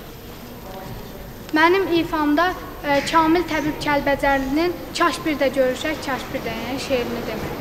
Mənim ifamda e, Kamil Təbib Kəlbəcərlinin Kaş bir də görüşək, kaş bir də yəni şeirini demək.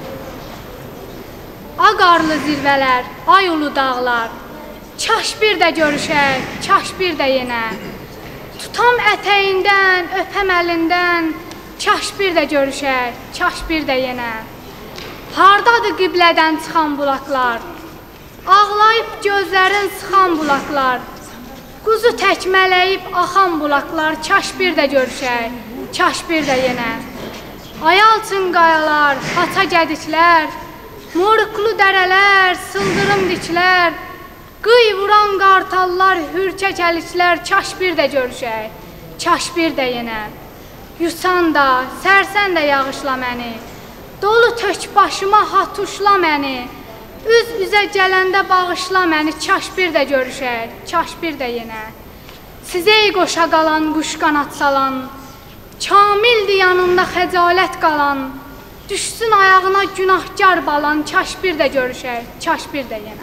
Ağarlı zirvələr, ay ulu dağlar, kaş bir də görüşək, kaş bir də yenə. Tutam ətəyindən, öpəm əlindən, kaş bir də görüşək, kaş bir də yenə. Hardadır qiblədən çıxan bulaqlar, ağlayıb gözlərin sıxan bulaqlar, quzu təkmələyib axan bulaqlar, kaş bir də görüşək, kaş bir də yenə. Ayalçın qayalar, haça gediklər, moruklu dərələr, sıldırım diklər, qıy vuran qartallar, hürkə kəliklər, kaş bir də görüşək, kaş bir də yenə. Yusan da, sərsən də yağışla məni, dolu tök başıma hatuşla məni, üz üzə gələndə bağışla məni, kaş bir də görüşək, kaş bir də yenə. Sizə ey qoşa qalan, quş qanat salan, kamildir yanında xəcalət qalan, düşsün ayağına günahkar balan, kaş bir də görüşək, kaş bir də yenə.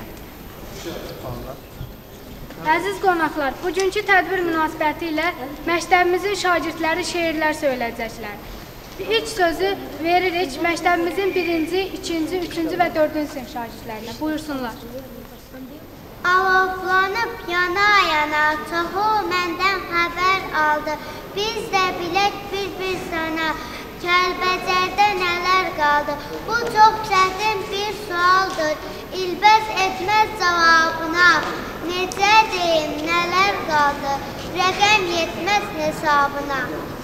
Əziz qonaqlar, bugünkü tədbir münasibəti ilə məktəbimizin şagirdləri şeirlər söyləyəcəklər. İlk sözü veririk məktəbimizin birinci, ikinci, üçüncü və dördüncü sinif şagirdlərinə. Buyursunlar. Alovlanıb yana yana çoxu məndən xəbər aldı. Biz də bilək bir-bir sana, Kəlbəcərdə nələr qaldı. Bu çox çətin bir sualdır, İlbəz etməz cavabına. Necə deyim, nələr qaldı, rəqəm yetməz hesabına.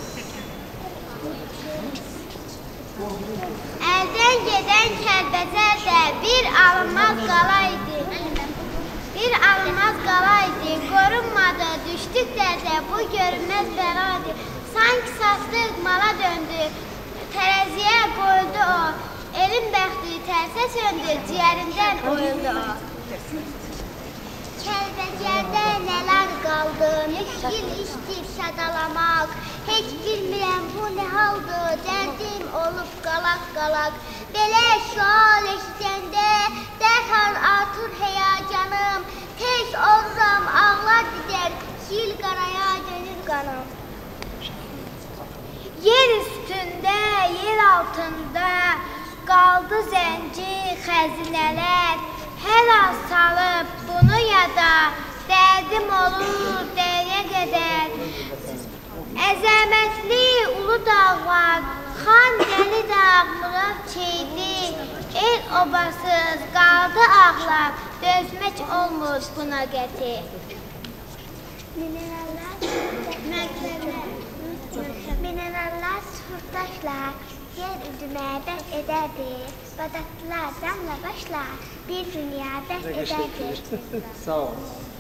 Əldən gedən Kəlbəcərdə bir alınmaz qalaydı. Bir alınmaz qalaydı, qorunmadı, düşdük dərdə, bu görünməz bəlaydı. Sanki satdıq, mala döndü, tərəziyə qoyuldu o. Elin bəxti tərsə söndü, ciyərindən oyuldu o. Kəlbəcərdə nələr qaldı, müşkil işdir sadalamaq. Heç bilmirəm bu nə haldır, dərdim olub qalaq-qalaq. Belə sual eşitəndə dərhal artır həyacanım. Tez oluram, ağlar didər, sil qaraya dönür qanım. Yer üstündə, yer altında qaldı zənci xəzinələr. Hər az salıb bunu yada, dərdim olur dəriyə qədər. Əzəmətli ulu dağlar, xan dəli dağ, Murad çeydi. El obasız qaldı ağlar, dözmək olmur buna qəti. Minerallar, sürdaşlar, yer üzümə bəh edərdir. Badatlılar, damla başlar, bir dünya bəh edərdir. Sağ ol.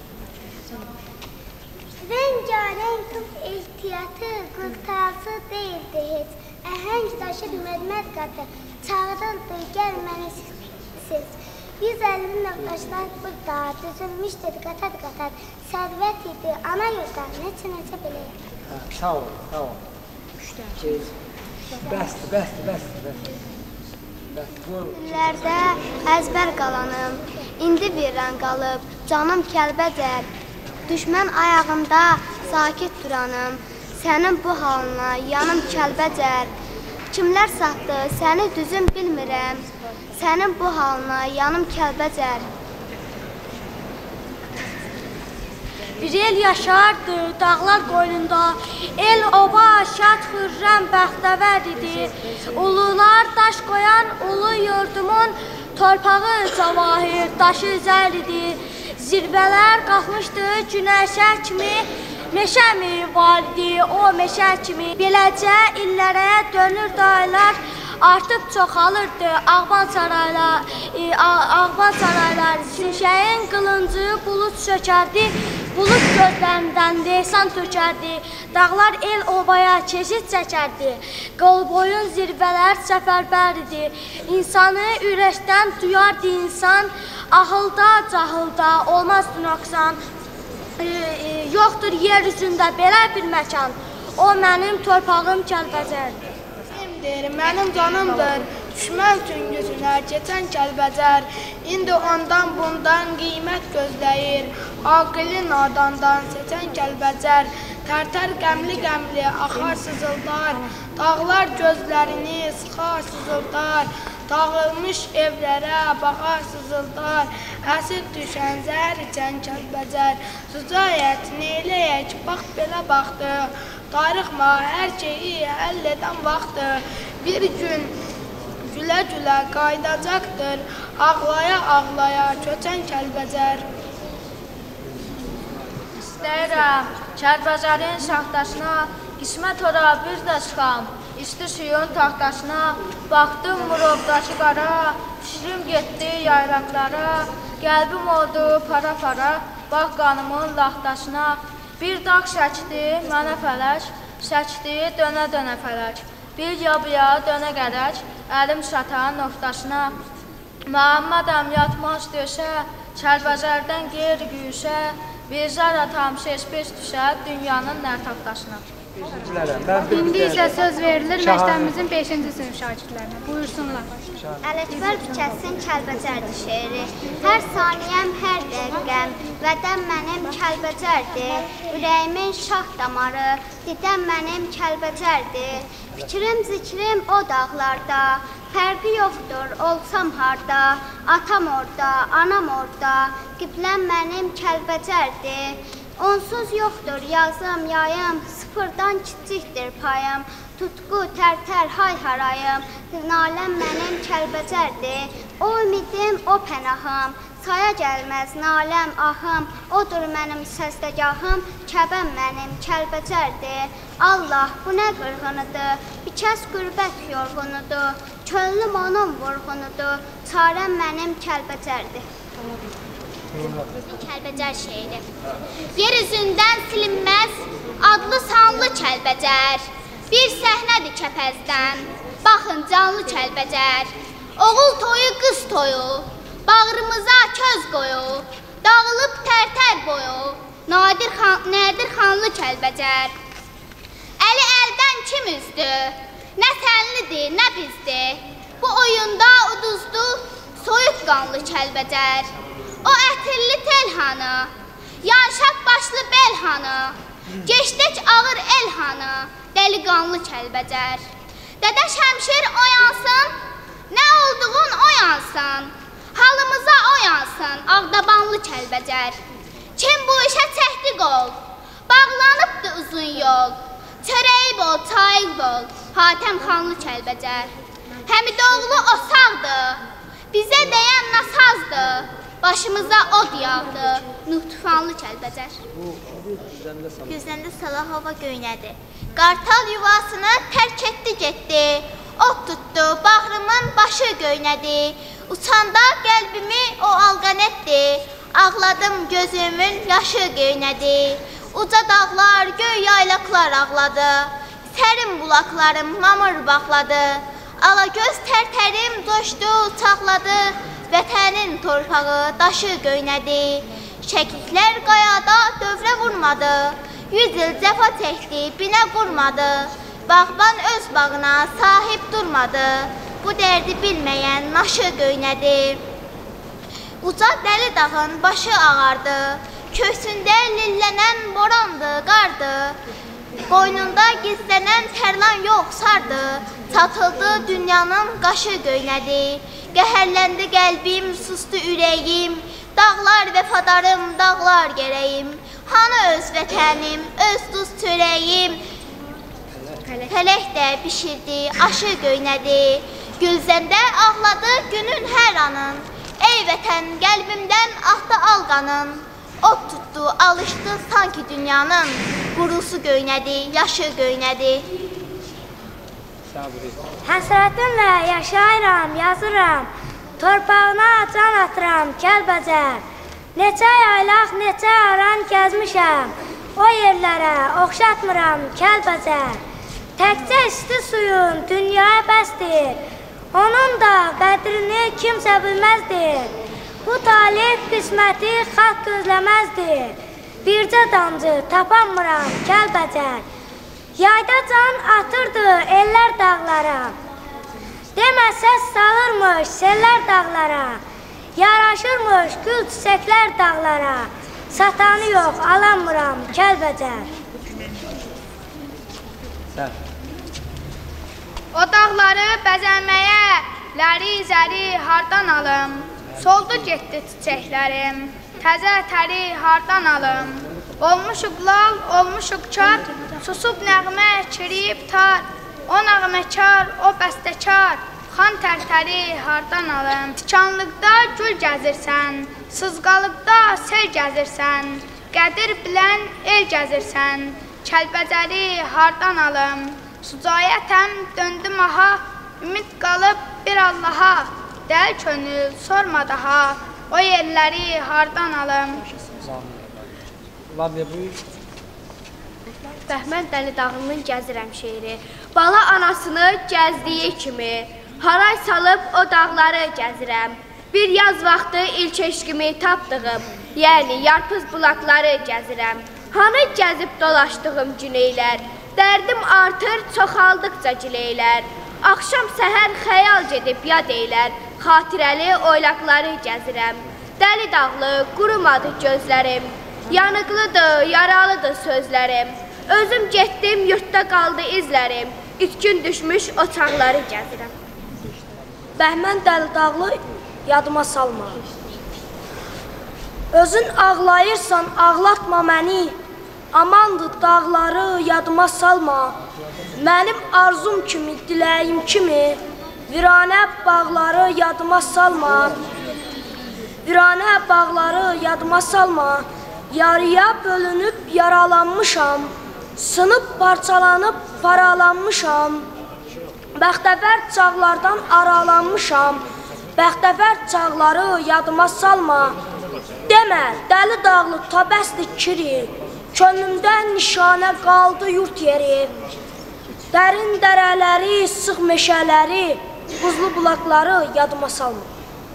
Rəngarəng tuf ehtiyatı qurtarsı deyildi heç. Əhəng daşır mərmər qatı, çağırıldı gəlməni siz. yüz əlli nöqtaşlar burada düzülmüşdür qatar-qatar. Sərvət idi ana yurda, neçə-neçə biləyək. Sağ ol, sağ ol. Bəsdir, bəsdir, bəsdir. Günlərdə əzbər qalanım, indi birdən qalıb, canım Kəlbəcər. Düşmən ayağında sakit duranım, sənin bu halına yanım Kəlbəcər. Kimlər satdı, səni düzüm bilmirəm, sənin bu halına yanım Kəlbəcər. Bir el yaşardı dağlar qoynunda, el oba şad xürrəm bəxtəvər idi. Ulular daş qoyan ulu yurdumun torpağı cavahir daşı üzər idi. Zirvələr qalxmışdı günəşə kimi, meşə mi var idi o meşə kimi. Beləcə illərə dönür aylar, artıb çoxalırdı Ağban saraylar, e, Ağban saraylar. Şimşəyin qılıncı bulut sökərdi, bulut gözlərindən leysan tökərdi. Dağlar el obaya keçid çəkərdi, qolboyun zirvələr səfərbər idi. İnsanı ürəkdən duyardı insan, ahılda, cahılda olmaz nöqsan. E, e, yoxdur yer üzündə belə bir məkan, o mənim torpağım Kəlbəcərdir. Mənim canımdır, düşmən üçün gözünə keçən Kəlbəcər. İndi ondan bundan qiymət gözləyir, aqili nadandan seçən Kəlbəcər. Tərtər qəmli-qəmli axar sızıldar, dağlar gözlərini sıxar sızıldar. Dağılmış evlərə baxar sızıldar, əsir düşən zəhər içən Kəlbəcər. Süzayət neyləyək, bax belə baxdı, tarixma hər şeyi həll edən vaxtı. Bir gün gülə-gülə qaydacaqdır, ağlaya-ağlaya köçən Kəlbəcər. İstəyirəm Kəlbəcərin şaxtasına, qismət ora bir də çıxam. İsti suyun taxtasına, baxdım Murovdakı qara, fikrim getdi yayraqlara. Qəlbim oldu para-para, bax qanımın laxtasına. Bir dağ çəkdi mənə fələk, çəkdi dönə-dönə fələk. Bir yabıya dönə qədək, əlim çatan nöqtasına. Məhəmmədəm yatmaz dösə, Kəlbəcərdən qeyri-güyüsə, bir zər atam ses-pes düşə dünyanın nər taxtasına. beşincilərə. Mən bir İndi isə söz verilir Şahanə. məktəbimizin beşinci sinif şagirdlərinə. Buyursunlar. Ələkbər Bükəsinin Kəlbəcərdir şeiri. Hər saniyəm, hər dəqiqəm, vətən mənim Kəlbəcərdir. Ürəyimin şah damarı, didəm mənim Kəlbəcərdir. Fikrim, zikrim o dağlarda, fərqi yoxdur, olsam harda. Atam orada, anam orada, qibləm mənim Kəlbəcərdir. Onsuz yoxdur yazım, yayım, sıfırdan kiçikdir payım. Tutqu, tər-tər, hay-harayım, naləm mənim Kəlbəcərdir. O ümidim, o pənahım, saya gəlməz naləm, ahım. Odur mənim səsdəgahım, kəbəm mənim Kəlbəcərdir. Allah, bu nə qırğınıdır, bir kəs qürbət yorğunudur. Könlüm onun vurğunudur, çarəm mənim Kəlbəcərdir. Kəlbəcər şeiri. Yer üzündən silinməz, adlı sanlı Kəlbəcər. Bir səhnədir kəpəzdən, baxın canlı Kəlbəcər. Oğul toyu, qız toyu, bağrımıza köz qoyu, dağılıb tər-tər boyu, nadir, xan, nədir xanlı Kəlbəcər. Əli əldən kim üzdü, nə sənlidir, nə bizdir. Bu oyunda uduzdu, soyuq qanlı Kəlbəcər. O ətirli tel hanı, yanşaq başlı bel hanı, geçdik ağır el hanı, dəliqanlı Kəlbəcər. Dədə Şəmşir oyansın, nə olduğun oyansın, halımıza oyansın, Ağdabanlı Kəlbəcər. Kim bu işə çəkdi qol, bağlanıbdı uzun yol, çörəyi bol, çayı bol, Hatəm xanlı Kəlbəcər. Həmidoğlu o sağdı, bizə deyən nasazdı, başımıza od yağdı, Nuh tufanlı Kəlbəcər. Güzəndə Salahova göynədi. Qartal yuvasını tərk etdi getdi. Ot tutdu, bağrımın başı göynədi. Uçanda qəlbimi o alqan etdi. Ağladım, gözümün yaşı göynədi. Uca dağlar, göy yaylaqlar ağladı. Sərin bulaqlarım mamır bağladı. Alagöz tərtərim coşdu, çağladı. Vətənin torpağı, daşı göynədi. Şəkiklər qayada dövrə vurmadı. Yüz il cəfa çəkdi, binə qurmadı. Bağban öz bağına sahib durmadı. Bu dərdi bilməyən naşı göynədi. Uca dəli dağın başı ağardı. Köksündə lillənən borandı, qardı. Boynunda gizlənən tərlan yox sardı. Çatıldı dünyanın qaşı göynədi. Qəhərləndi qəlbim, sustu ürəyim. Dağlar vəfadarım, dağlar gərəyim. Hanı öz vətənim, öz duz çörəyim. Fələk də bişirdi, aşı göynədi. Gülzəndə ağladı günün hər anın. Ey vətən, qəlbimdən axdı alqanın. Ot tutdu, alışdı sanki dünyanın. Qurusu göynədi, yaşı göynədi. Həsrətinlə yaşayıram, yazıram. Torpağına can atıram, Kəlbəcər. Neçə yaylaq, neçə aran gəzmişəm. O yerlərə oxşatmıram, Kəlbəcər. Təkcə isti suyun dünyaya bəsdir. Onun da qədrini kimsə bilməzdir. Bu talih qisməti xalq gözləməzdir. Bircə damcı tapanmıram, Kəlbəcər. Yayda can atırdı ellər dağlara. Demə səs salırmış sellər dağlara. Yaraşırmış gül çiçəklər dağlara. Satanı yox, alamıram, Kəlbəcər. O dağları bəzənməyə, ləri zəri hardan alım? Soldu getdi çiçəklərim, təzə təri hardan alım? Olmuşuq lal, olmuşuq kar, susub nəğmə, çiriyib tar. O nəğməkar, o bəstəkar, xan tərtəri hardan alım? Tikanlıqda gül gəzirsən, sızqalıqda sel gəzirsən, qədir bilən el gəzirsən, Kəlbəcəri hardan alım? Sucayətəm döndüm aha, ümid qalıb bir Allaha, dəl könül sorma daha, o yerləri hardan alım? Bəhmən Dəli dağının gəzirəm şeiri. Bala anasını gəzdiyi kimi, haray salıb o dağları gəzirəm. Bir yaz vaxtı ilk eşqimi tapdığım, yəni yarpız bulaqları gəzirəm. Hanı gəzib dolaşdığım güneylər, dərdim artır, çoxaldıqca gileylər. Axşam səhər xəyal gedib yad eylər, xatirəli oylaqları gəzirəm. Dəli dağlı, qurumadı gözlərim, yanıqlıdır, yaralıdır sözlərim. Özüm getdim, yurtda qaldı izlərim, ütkün düşmüş oçaqları gəzirəm. Bəhmən dəli dağlı, yadıma salma. Özün ağlayırsan, ağlatma məni, amandır dağları yadıma salma. Mənim arzum kimi, diləyim kimi, viranə bağları yadıma salma. Viranə bağları yadıma salma. Yarıya bölünüb yaralanmışam, sınıb parçalanıb paralanmışam. Bəxtəvər çağlardan aralanmışam, bəxtəvər çağları yadıma salma. Demə, dəli dağlı tabəsdir kiri, könlümdən nişanə qaldı yurt yeri. Dərin dərələri, sıx meşələri, buzlu bulaqları yadıma salma.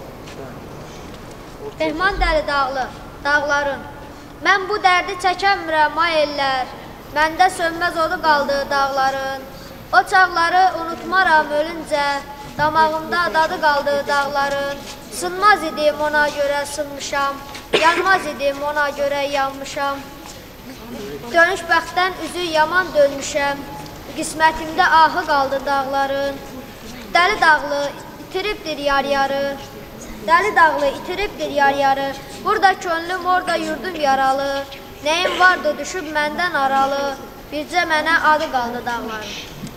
Bəhman dəli dağlı, dağların, mən bu dərdi çəkəmirəm ay ellər, məndə sönməz odu qaldı dağların. O çağları unutmaram ölüncə, damağımda dadı qaldı dağların. Sınmaz idim ona görə sınmışam, yanmaz idim ona görə yanmışam. Dönüş bəxtdən üzü yaman dönmüşəm, qismətimdə ahı qaldı dağların. Dəli dağlı itiribdir yar-yarı, dəli dağlı itiribdir yar-yarı. Burada könlüm, orada yurdum yaralı, nəyim vardı düşüb məndən aralı, bircə mənə adı qaldı dağların.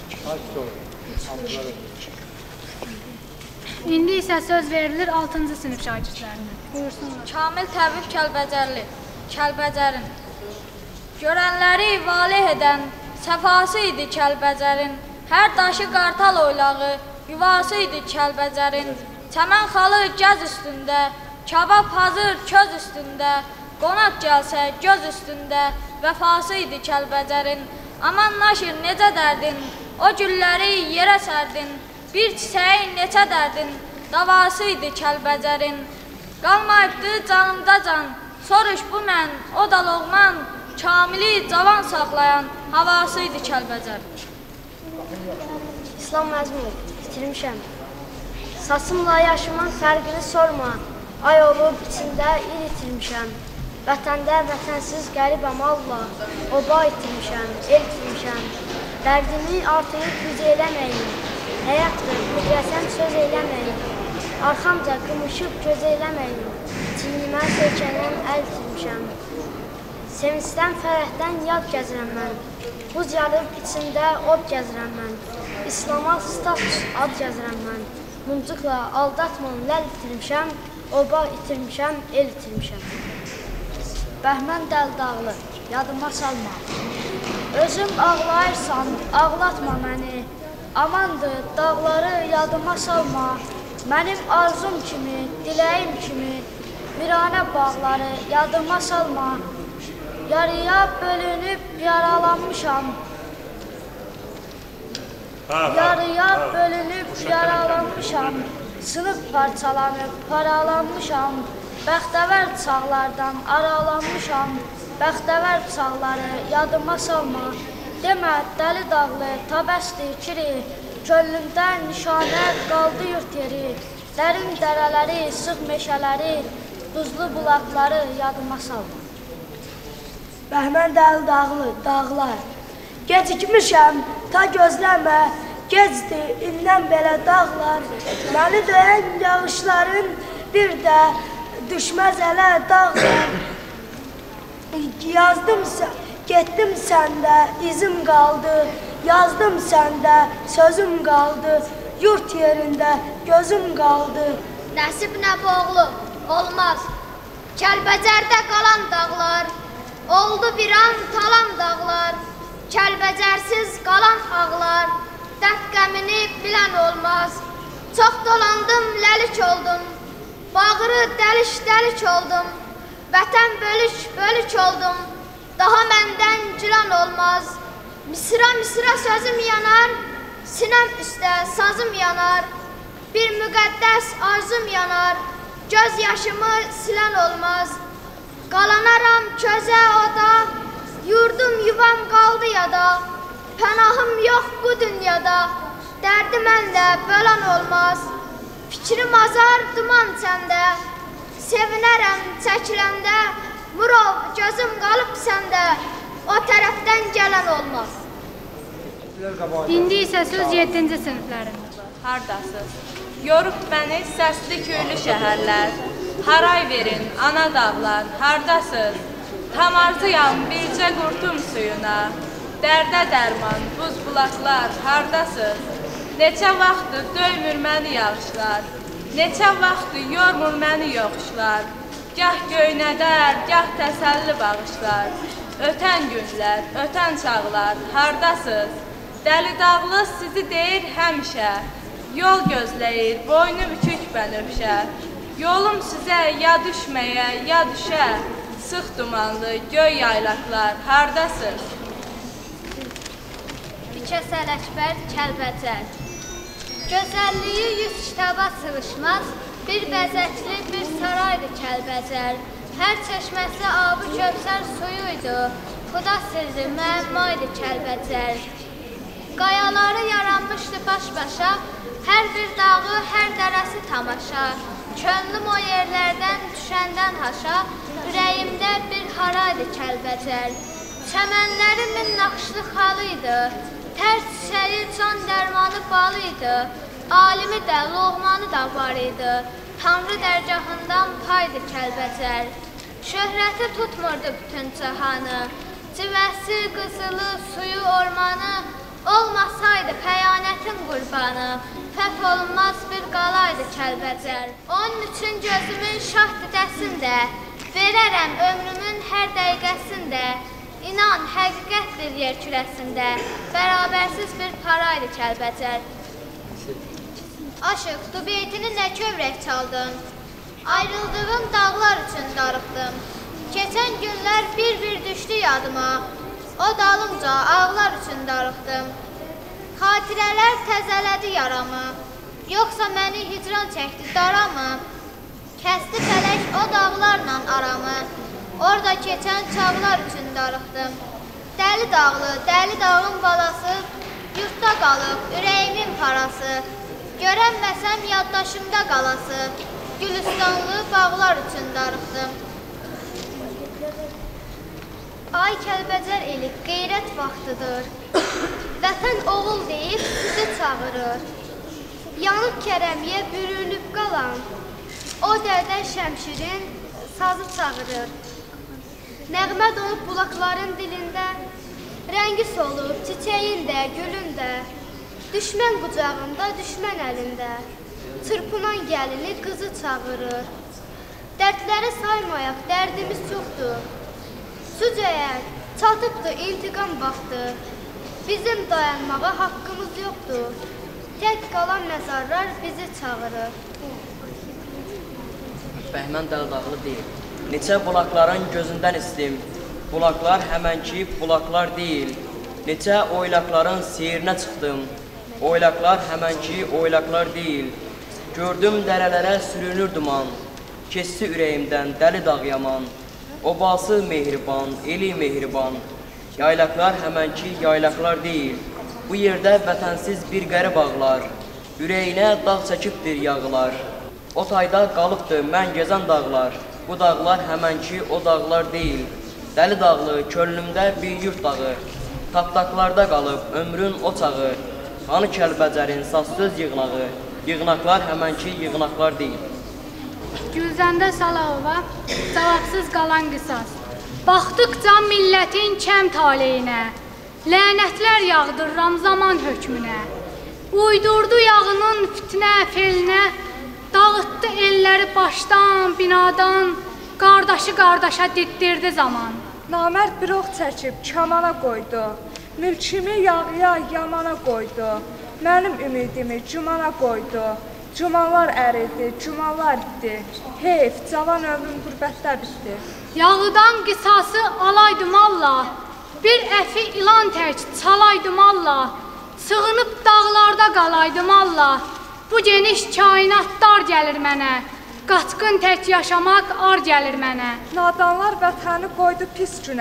İndi isə söz verilir altıncı sinif şagirdlərinə. Buyursunlar. Kamil Təvif Kəlbəcərli, Kəlbəcərin. Görənləri valeh edən səfası idi Kəlbəcərin. Hər daşı qartal oylağı, yuvası idi Kəlbəcərin. Çəmən xalı gəz üstündə, kabab hazır köz üstündə. Qonaq gəlsə göz üstündə, vəfası idi Kəlbəcərin. Aman naşir necə dərdin, o gülləri yerə sərdin. Bir çiçəyin neçə dərdin, davası idi Kəlbəcərin. Qalmayıbdı canımda can, soruş bu mən, o da loğman, Kamili cavan saxlayan havası idi Kəlbəcər. İslam məzmunu, itirmişəm. Saçımla yaşımın fərqini sorma, ay olub içində il itirmişəm. Vətəndə vətənsiz qəribəm Allah, oba itirmişəm, el itirmişəm. Dərdimi artıyıb güc eləməyin, həyatdır, müdrəsəm söz eləməyin. Arxamca qımışıb göz eləməyin, çiynimə söykənən əl itirmişəm. Sevincdən, fərəhdən yad gəzirəm mən, buz yarıb içində od gəzirəm mən. İslama status ad gəzirəm mən, mumcuqla aldatmam ləl itirmişəm, oba itirmişəm, el itirmişəm. Bəhmən dəli dağlı, yadıma salma. Özüm ağlayırsan, ağlatma məni, amandır dağları yadıma salma. Mənim arzum kimi, diləyim kimi, viranə bağları yadıma salma. Yarıya bölünüb yaralanmışam, yarıya bölünüb yaralanmışam, sınıb parçalanıb paralanmışam. Bəxtəvər çağlardan aralanmışam, bəxtəvər çağları yadıma salma. Demə, dəli dağlı, tabəsdir kiri, könlümdən nişanə qaldı yurt yeri. Dərin dərələri, sıx meşələri, buzlu bulaqları yadıma salma. Bəhmən dəli dağlı, dağlar, gecikmişəm, ta gözləmə, gecdir, indən belə dağlar. Məni döyən yağışların bir də düşməz ələ dağlar. Yazdım, getdim səndə, izim qaldı, yazdım səndə, sözüm qaldı, yurt yerində gözüm qaldı. Nəsib nə boğlu, olmaz, Kəlbəcərdə qalan dağlar, oldu bir an talan dağlar, Kəlbəcərsiz qalan ağlar, dərd qəmini bilən olmaz. Çox dolandım, ləlik oldum, bağrı dəliş-dəlik oldum, vətən bölük-bölük oldum, daha məndən gülan olmaz. Misra-misra sözüm yanar, sinəm üstə sazım yanar, bir müqəddəs arzum yanar, göz yaşımı silən olmaz. Qalanaram közə oda, Yurdum yuvam qaldı yada, pənahım yox bu dünyada. Dərdi məndə bölən olmaz, fikrim azar duman səndə. Sevinərəm çəkiləndə, Murov gözüm qalıb səndə. O tərəfdən gələn olmaz. İndi isə söz yeddinci siniflərində. Hardasız? Yorub məni səsli köylü şəhərlər. Haray verin, ana dağlar, hardasız? Tamarzıyam bircə qurtum suyuna. Dərdə dərman, buz bulaqlar, hardasız? Neçə vaxtdır döymür məni yağışlar. Neçə vaxtdır yormur məni yoxuşlar. Gah göynədər, gah təsəlli bağışlar. Ötən günlər, ötən çağlar, hardasız? Dəli dağlı sizi deyir həmişə. Yol gözləyir, boynu bükük bənövşə. Yolum sizə ya düşməyə, ya düşə. Sıx dumanlı, göy yaylaqlar, hardasız? Bikəsəl Əkbər Kəlbəcər. Gözəlliyi yüz kitaba sığışmaz, bir bəzəkli, bir saraydı Kəlbəcər. Hər çeşməsi abı Kövsər suyuydu, xuda sirri müəmmaydı Kəlbəcər. Qayaları yaranmışdı baş-başa, hər bir dağı, hər dərəsi tamaşa. Könlüm o yerlərdən düşəndən haşa, ürəyimdə bir haraydı Kəlbəcər. Çəmənləri min naxışlı xalıydı, tər çiçəyi can dərmanı balıydı. Alimi də, loğmanı da var idi, Tanrı dərgahından paydı Kəlbəcər. Şöhrəti tutmurdu bütün cahanı, civəsi, qızılı, suyu, ormanı. Olmasaydı xəyanətin qurbanı, fəth olunmaz bir qalaydı Kəlbəcər. Onun üçün gözümün şah didəsində, verərəm ömrümün hər dəqiqəsində. İnan, həqiqətdir yer kürəsində, bərabərsiz bir paraydı Kəlbəcər. Aşıq, dubeytini nə kövrək çaldın, ayrıldığım dağlar üçün darıxdım. Keçən günlər bir-bir düşdü yadıma, o dalımca ağlar üçün darıxdım. Xatirələr təzələdi yaramı, yoxsa məni hicran çəkdi daramı? Kəsdi fələk o dağlarla aramı, orada keçən çağlar üçün darıxdım. Dəli dağlı, dəli dağın balası, yurtda qalıb ürəyimin parası. Görənməsəm yaddaşımda qalası, Gülüstanlı bağlar üçün darıxdım. Ay Kəlbəcər eli qeyrət vaxtıdır, vətən oğul deyib sizi çağırır. Yanıb kərəmiyə bürünüb qalan, o dədə şəmşirin sazı çağırır. Nəğmə donub bulaqların dilində, rəngi solub çiçəyin də, gülün də. Düşmən qucağında, düşmən əlində, çırpınan gəlini qızı çağırır. Dərdləri saymayaq, dərdimiz çoxdur. Sücəyək, çatıbdır intiqam vaxtı. Bizim dayanmağa haqqımız yoxdur. Tək qalan məzarlar bizi çağırır. Bəhmən Dəldağlı deyil. Neçə bulaqların gözündən istim. Bulaqlar həmənki bulaqlar deyil. Neçə oylaqların seyrinə çıxdım. Oylaqlar həmənki oylaqlar deyil. Gördüm dərələrə sürünür duman. Keçdi ürəyimdən dəli dağ yaman. Obası mehriban, eli mehriban. Yaylaqlar həmənki yaylaqlar deyil. Bu yerdə vətənsiz bir qərib ağlar. Ürəyinə dağ çəkibdir yağlar. O tayda qalıbdır mən gəzən dağlar. Bu dağlar həmənki o dağlar deyil. Dəli dağlı, könlümdə bir yurt dağı. Tapdaqlarda qalıb ömrün o çağı. Hanı Kəlbəcərin saz-söz yığınağı. Yığınaqlar həmənki yığınaqlar deyil. Gülzəndə Salavova, cavabsız qalan qisas. Baxdıqca millətin kəm taleyinə, lənətlər yağdırıram zaman hökmünə. Uydurdu yağının fitnə, felinə, dağıtdı elləri başdan, binadan, qardaşı qardaşa diddirdi zaman. Namərd bir ox çəkib kamana qoydu, mülkümü yağıya yamana qoydu, mənim ümidimi cumana qoydu. Cumanlar əridi, cumanlar itdi, heyf, cavan ömrüm qürbətdə bitdi. Yağıdan qisası alaydım Allah, bir əfi ilan tək çalaydım Allah, sığınıb dağlarda qalaydım Allah, bu geniş kainat dar gəlir mənə, qaçqın tək yaşamaq ar gəlir mənə. Nadanlar vətəni qoydu pis günə,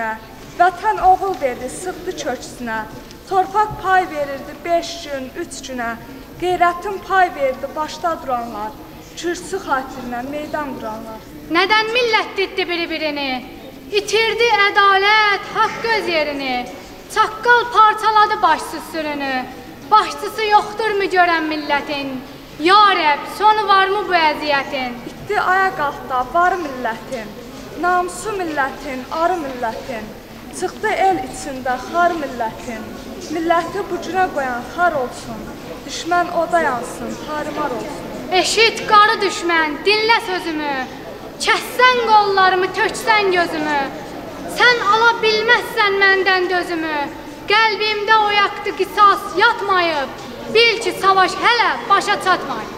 Vətən oğul verdi, sıxdı köksünə. Torpaq pay verirdi beş gün, üç günə. Qeyrətin pay verdi başda duranlar. Kürsü xatirinə meydan quranlar. Nədən millət ditdi biri-birini? İtirdi ədalət, haqq öz yerini. Çaqqal parçaladı başsız sürünü. Başçısı yoxdur mu görən millətin? Ya Rəb, sonu varmı bu əziyyətin? İtdi ayaq altda var millətin. Namusu millətin, arı millətin. Çıxdı el içində xar millətin. Milləti bu cürə qoyan xar olsun. Düşmən oda yansın, tarımar olsun. Eşit qarı düşmən, dinlə sözümü. Kəssən qollarımı, töksən gözümü. Sən ala bilməzsən məndən dözümü. Qəlbimdə oyaqdı qisas yatmayıb. Bil ki, savaş hələ başa çatmayıb.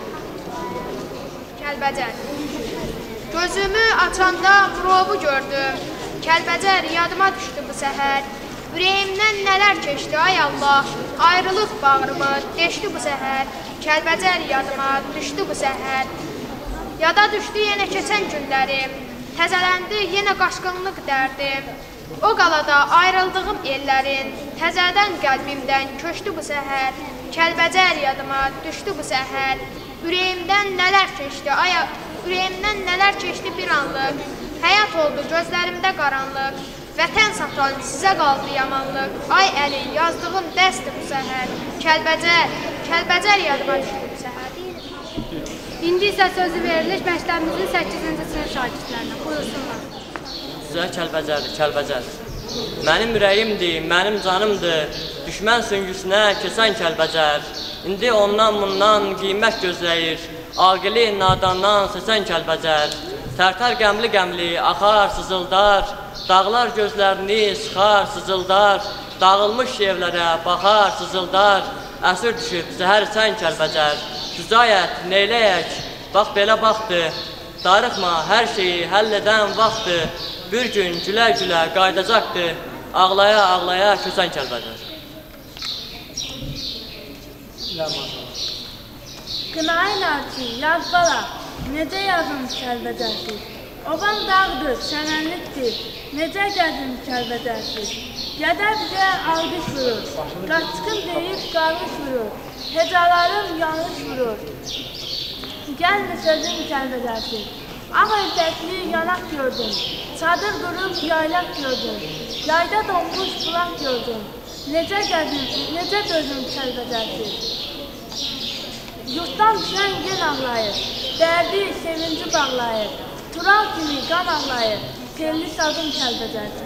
Kəlbəcər. Gözümü açanda murovu gördüm. Kəlbəcər yadıma düşdü bu səhər. Ürəyimdən nələr keçdi ay Allah. Ayrılıq bağrımı deşdi bu səhər. Kəlbəcər yadıma düşdü bu səhər. Yada düşdü yenə keçən günlərim. Təzələndi yenə qaşqınlıq dərdim. O qalada ayrıldığım ellərin. Təzədən qəlbimdən köçdü bu səhər. Kəlbəcər yadıma düşdü bu səhər. Ürəyimdən nələr keçdi ay Ürəyimdən nələr keçdi bir anlıq. Həyat oldu gözlərimdə qaranlıq. Vətən satan sizə qaldı yamanlıq. Ay əli yazdığım dəsdir bu səhər. Kəlbəcər, Kəlbəcər yadıma düşdü bu səhər. İndi isə sözü verilir məktəbimizin səkkizinci sinif şagirdlərinə. Buyursunlar. Sizə Kəlbəcərdir, Kəlbəcər. Mənim ürəyimdir, mənim canımdır. Düşmən süngüsünə keçən Kəlbəcər. İndi ondan bundan qiymət gözləyir. Aqili nadandan seçən Kəlbəcər. Tərtər qəmli-qəmli axar, sızıldar. Dağlar gözlərini sıxar, sızıldar. Dağılmış evlərə baxar, sızıldar. Əsir düşüb zəhər içən Kəlbəcər. Güzayət, neyləyək, bax belə baxdı. Darıxma, hər şeyi həll edən vaxtı. Bir gün gülə-gülə qaydacaqdı. Ağlaya-ağlaya köçən Kəlbəcər. Qınaylar ki, yaz bala, necə yazım Kəlbəcərdir? Oban dağdır, sənənlikdir, necə gəzim Kəlbəcərdir? Gədə bizə alqış vurur, qaçqın deyib qarış vurur, hecalarım yanlış vurur. Gəlmə sözüm Kəlbəcərdir, ağ əlbəkli yanaq gördüm, çadır qurub yaylaq gördüm, yayda donmuş bulaq gördüm, necə gəzim, necə dözüm Kəlbəcərdir? Yurtdan düşən gen ağlayır, dərdi, sevinci bağlayır, tural kimi qan ağlayır, telli sazım Kəlbəcərdir.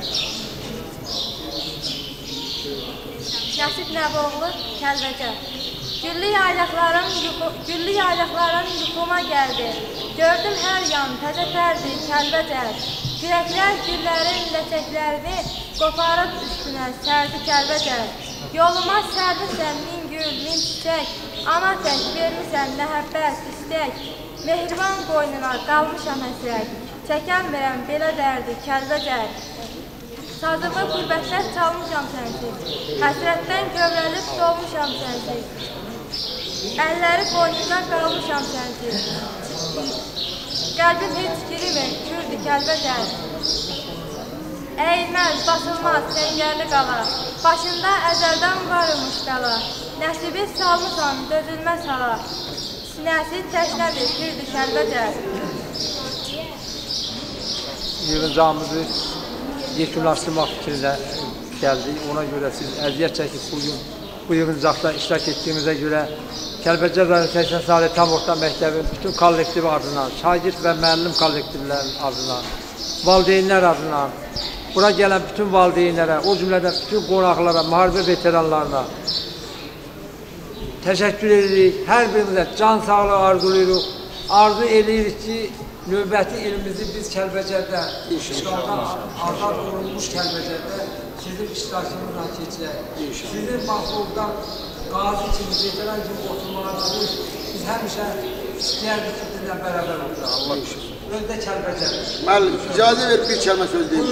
Nəsib Nəboğlu, Kəlbəcər. Güllü yaylaqların, güllü yaylaqların yuxuma gəldi, gördüm hər yan təzətərdi Kəlbəcər. Kürəklər güllərin ləçəklərini qoparıb üstünə sərdi Kəlbəcər. Yoluma sərdisən min gül, min çiçək, ana tək vermisən nəhəbbət, istək. Mehriban qoynuna qalmışam həsrət, çəkən verəm belə dərdi Kəlbəcər. Sazımı qürbətlər çalmışam sənsiz, həsrətdən kövrəlib dolmuşam sənsiz. Əlləri boynunda qalmışam sənsiz, qəlbim heç girimir, kürdü Kəlbəcər. Əyilməz, basılmaz, səngərli qala, başında əzəldən varmış qala. Nəsibi salmışam, dözülməz hala, sinəsi təşnədir, kürdü Kəlbəcər. Yığıncağımızı yekunlaşdırmaq fikrində gəldik. Ona görə siz əziyyət çəkib bugün bu yığıncaqda iştirak etdiyimizə görə Kəlbəcər rayon səksən Salih Tam Orta Məktəbin bütün kollektivi adından, şagird və müəllim kollektivlərin adından, valideynlər adından, bura gələn bütün valideynlərə, o cümlədən bütün qonaqlara, müharibə veteranlarına təşəkkür edirik. Hər birimizə can sağlığı arzulayırıq. Arzu edirik ki, növbəti ilimizi biz Kəlbəcərdə, işğaldan azad olunmuş Kəlbəcərdə sizin iştirakınızla keçirək. Sizin mahsuldan qazi kimi, veteran kimi oturmalarınızı biz həmişə istəyərdik ki, bizlə bərabər oluraq. Özdə Kəlbəcər. Müəllim, icazə ver bir kəlmə söz deyim.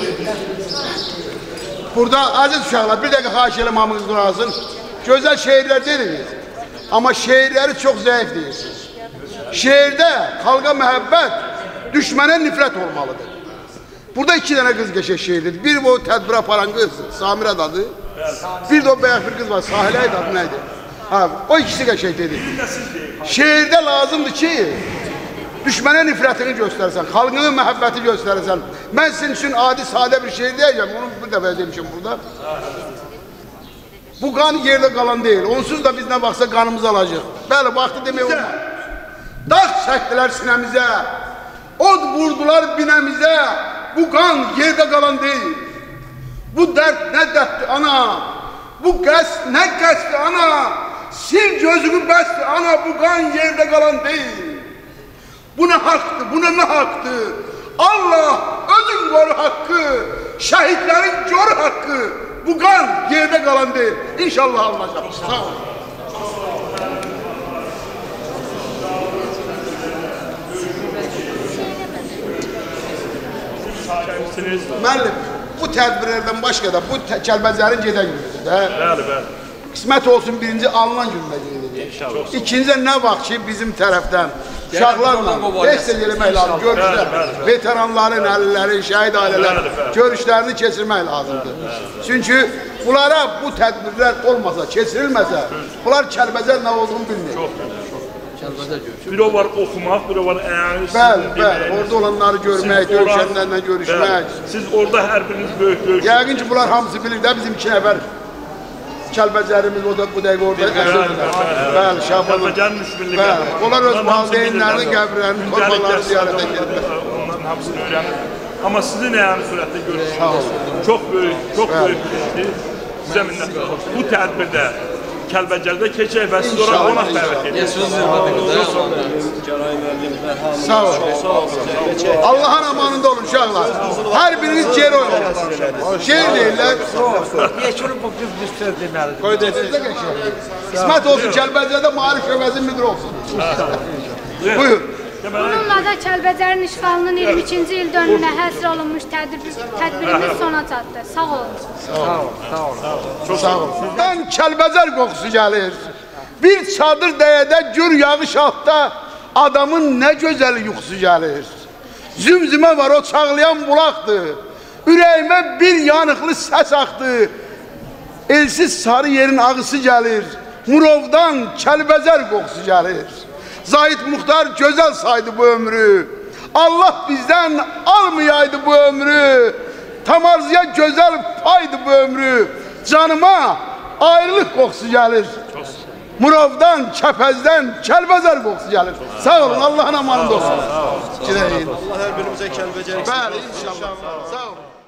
Burada aziz uşaqlar, bir dəqiqə xahiş edirəm hamınız qulaq. Gözəl şeirlər deyirsiniz, amma şeirləri çox zəif deyirsiniz. Şeirdə xalqa məhəbbət, düşmənə nifrət olmalıdır. Burada iki dənə qız qəşəng şeirdir. Bir o tədbir aparan qız, Samirə adı. Bir də o bəyək bir qız var, Sahilə adı neydi? Ha, o ikisi qəşəng dedi. Şeirdə lazımdır ki, düşmənə nifrətini göstərsən, xalqının məhəbbəti göstərsən. Mən sizin üçün adi, sadə bir şeir deyəcəm, onu bir dəfə demişim burada. Bu qan yerdə qalan deyil, onsuz da biz nə baxsa qanımızı alacaq. Bəli, vaxtı demək olmaz. Dağ çəkdilər sinəmizə, od vurdular binəmizə, bu qan yerdə qalan deyil. Bu dərd nə dərddir ana, bu qəsd nə qəsdir ana, sil gözümü bəsdir ana, bu qan yerdə qalan deyil. Bu nə haqdır, bu nə nə haqdır? Allah özün qoru haqqı, şəhidlərin görü haqqı, bu qan yerdə qalan deyil. İnşallah alınacaq. Sağ olun. Müəllim, bu tədbirlərdən başqa da bu Kəlbəcərin gedən günüdür də. Bəli, bəli. Qismət olsun birinci alınan gününə gedir. İnşallah. İkincə nə vaxt ki bizim tərəfdən uşaqlarla dəstək eləmək lazım, görüşlər, veteranların, əlillərin, şəhid ailələri görüşlərini keçirmək lazımdır. Çünki bunlara bu tədbirlər olmasa, keçirilməsə, bunlar Kəlbəcər nə olduğunu bilmir. Çox gözəl. Bir o var oxumaq, bir o var əyani. Bəli, bəli, orada olanları görmək, döyüşənlərlə görüşmək. Siz orada hər biriniz böyük döyüş. Yəqin ki, bunlar hamısı bilir də bizim iki nəfər Kəlbəcərimiz o da bu dəqiqə orada əzirdirlər. Bəli, Şabanın. Kəlbəcərin müşbirliyi. Bəli, onlar öz valideynlərinin qəbirlərinin, torbalarını ziyarətə gediblər. Onların hamısını öyrənir. Amma sizin əyani sürətdə görüşünüz çox böyük, çox böyük bir sizə minnətlər. Bu tədbirdə Kəlbəcərdə keçək və siz oraya qonaq dəvət edirsiniz. Sağ olun. Allah'ın amanında olun uşaqlar. Hər biriniz geri oynayın. Geri deyirlər. Yeşilin bu qız bir söz deməlidir. Qoy desizdə geçək. İsmət olsun Kəlbəcərdə Maarif Şöbəzin müdür olsun. Buyur. Bununla da Kəlbəcərin işğalının iyirmi ikinci il dönümünə həsr olunmuş tədbirimiz sona çatdı. Sağ olun. Sağ olun. Sağ olun. Sağ olun. Sizdən Kəlbəcər qoxusu gəlir. Bir çadır dəyədə gür yağış altda adamın nə gözəl yuxusu gəlir. Zümzümə var o çağlayan bulaqdır. Ürəyimə bir yanıqlı səs axdı. Elsiz sarı yerin ağısı gəlir. Murovdan Kəlbəcər qoxusu gəlir. Zahid Muxtar gözəl saydı bu ömrü. Allah bizdən almayaydı bu ömrü. Tamarzuya gözəl paydı bu ömrü. Canıma ayrılıq qoxusu gəlir. Murovdan, Kəpəzdən Kəlbəcər qoxusu gəlir. Sağ olun, Allah'ın amanında olsun. Allah hər birimizə Kəlbəcər. Bəli, inşallah. Sağ olun.